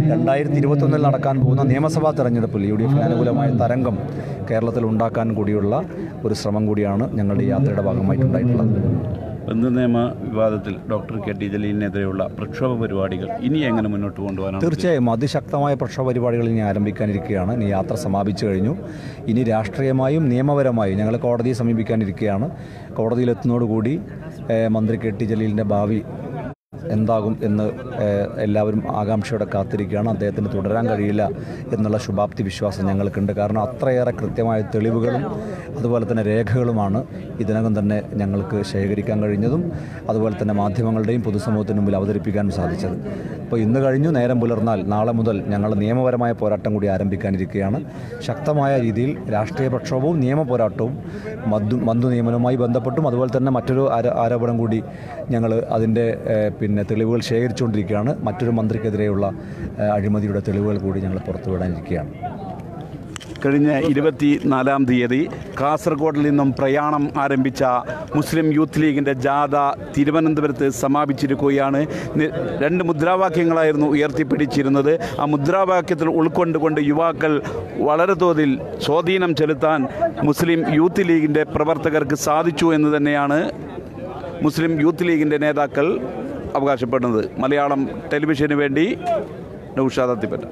2021 നടക്കാൻ പോകുന്ന നിയമസഭാ തെരഞ്ഞെടുപ്പിൽ UDFന് അനുകൂലമായ തരംഗം കേരളത്തിൽ ഉണ്ടാക്കാൻ കൂടിയുള്ള ഒരു ശ്രമം കൂടിയാണ് ഞങ്ങളുടെ യാത്രയുടെ ഭാഗമായിട്ടുണ്ടായിട്ടുള്ളത്. ബന്ധുനിയമ വിവാദത്തിൽ ഡോക്ടർ KT ജലീലിനെതിരെയുള്ള പ്രക്ഷോഭ പരിപാടികൾ ഇനി എങ്ങനെ മുന്നോട്ട് കൊണ്ടുപോകാനാണ്? തീർച്ചയായും അതിശക്തമായ പ്രക്ഷോഭ പരിപാടികൾ ഇനി ആരംഭിക്കാനിരിക്കുകയാണ്. ഇനി യാത്ര സമാപിച്ചു കഴിഞ്ഞു. ഇനി രാഷ്ട്രീയമായും നിയമപരമായും ഞങ്ങൾ കോടതിയെ സമീപിക്കാനിരിക്കുകയാണ്. കോടതിയിലെത്തുന്നതോടുകൂടി മന്ത്രി KT ജലീലിൻ്റെ ഭാവി എന്താകും എന്ന് എല്ലാവരും ആകാംക്ഷയോടെ കാത്തിരിക്കുകയാണ്. അദ്ദേഹത്തിന് തുടരാൻ കഴിയില്ല എന്നുള്ള ശുഭാപ്തി വിശ്വാസം ഞങ്ങൾക്കുണ്ട്. കാരണം അത്രയേറെ കൃത്യമായ തെളിവുകളും അതുപോലെ തന്നെ രേഖകളുമാണ് ഇതിനകം തന്നെ ഞങ്ങൾക്ക് ശേഖരിക്കാൻ കഴിഞ്ഞതും അതുപോലെ തന്നെ മാധ്യമങ്ങളുടെയും പൊതുസമൂഹത്തിന് മുമ്പിൽ അവതരിപ്പിക്കാനും സാധിച്ചത്. അപ്പോൾ ഇന്ന് കഴിഞ്ഞു, നേരം പുലർന്നാൽ നാളെ മുതൽ ഞങ്ങൾ നിയമപരമായ പോരാട്ടം കൂടി ആരംഭിക്കാനിരിക്കുകയാണ്. ശക്തമായ രീതിയിൽ രാഷ്ട്രീയ പ്രക്ഷോഭവും നിയമ പോരാട്ടവും ബന്ധു നിയമനവുമായി ബന്ധപ്പെട്ടും അതുപോലെ തന്നെ മറ്റൊരു ആരോപണം കൂടി ഞങ്ങൾ അതിൻ്റെ തെളിവുകൾ ശേഖരിച്ചുകൊണ്ടിരിക്കുകയാണ്. മറ്റൊരു മന്ത്രിക്കെതിരെയുള്ള അഴിമതിയുടെ തെളിവുകൾ കൂടി ഞങ്ങൾ പുറത്തുവിടാനിരിക്കുകയാണ്. കഴിഞ്ഞ 24-ാം തീയതി കാസർഗോഡിൽ നിന്നും പ്രയാണം ആരംഭിച്ച മുസ്ലിം യൂത്ത് ലീഗിൻ്റെ ജാഥ തിരുവനന്തപുരത്ത് സമാപിച്ചിരിക്കുകയാണ്. 2 മുദ്രാവാക്യങ്ങളായിരുന്നു ഉയർത്തിപ്പിടിച്ചിരുന്നത്. ആ മുദ്രാവാക്യത്തിൽ ഉൾക്കൊണ്ടുകൊണ്ട് യുവാക്കൾ വളരെ തോതിൽ സ്വാധീനം ചെലുത്താൻ മുസ്ലിം യൂത്ത് ലീഗിൻ്റെ പ്രവർത്തകർക്ക് സാധിച്ചു എന്ന് തന്നെയാണ് മുസ്ലിം യൂത്ത് ലീഗിൻ്റെ നേതാക്കൾ അവകാശപ്പെടുന്നത്. മലയാളം ടെലിവിഷന് വേണ്ടി നൗഷാദ് അത്തിപ്പറ്റ.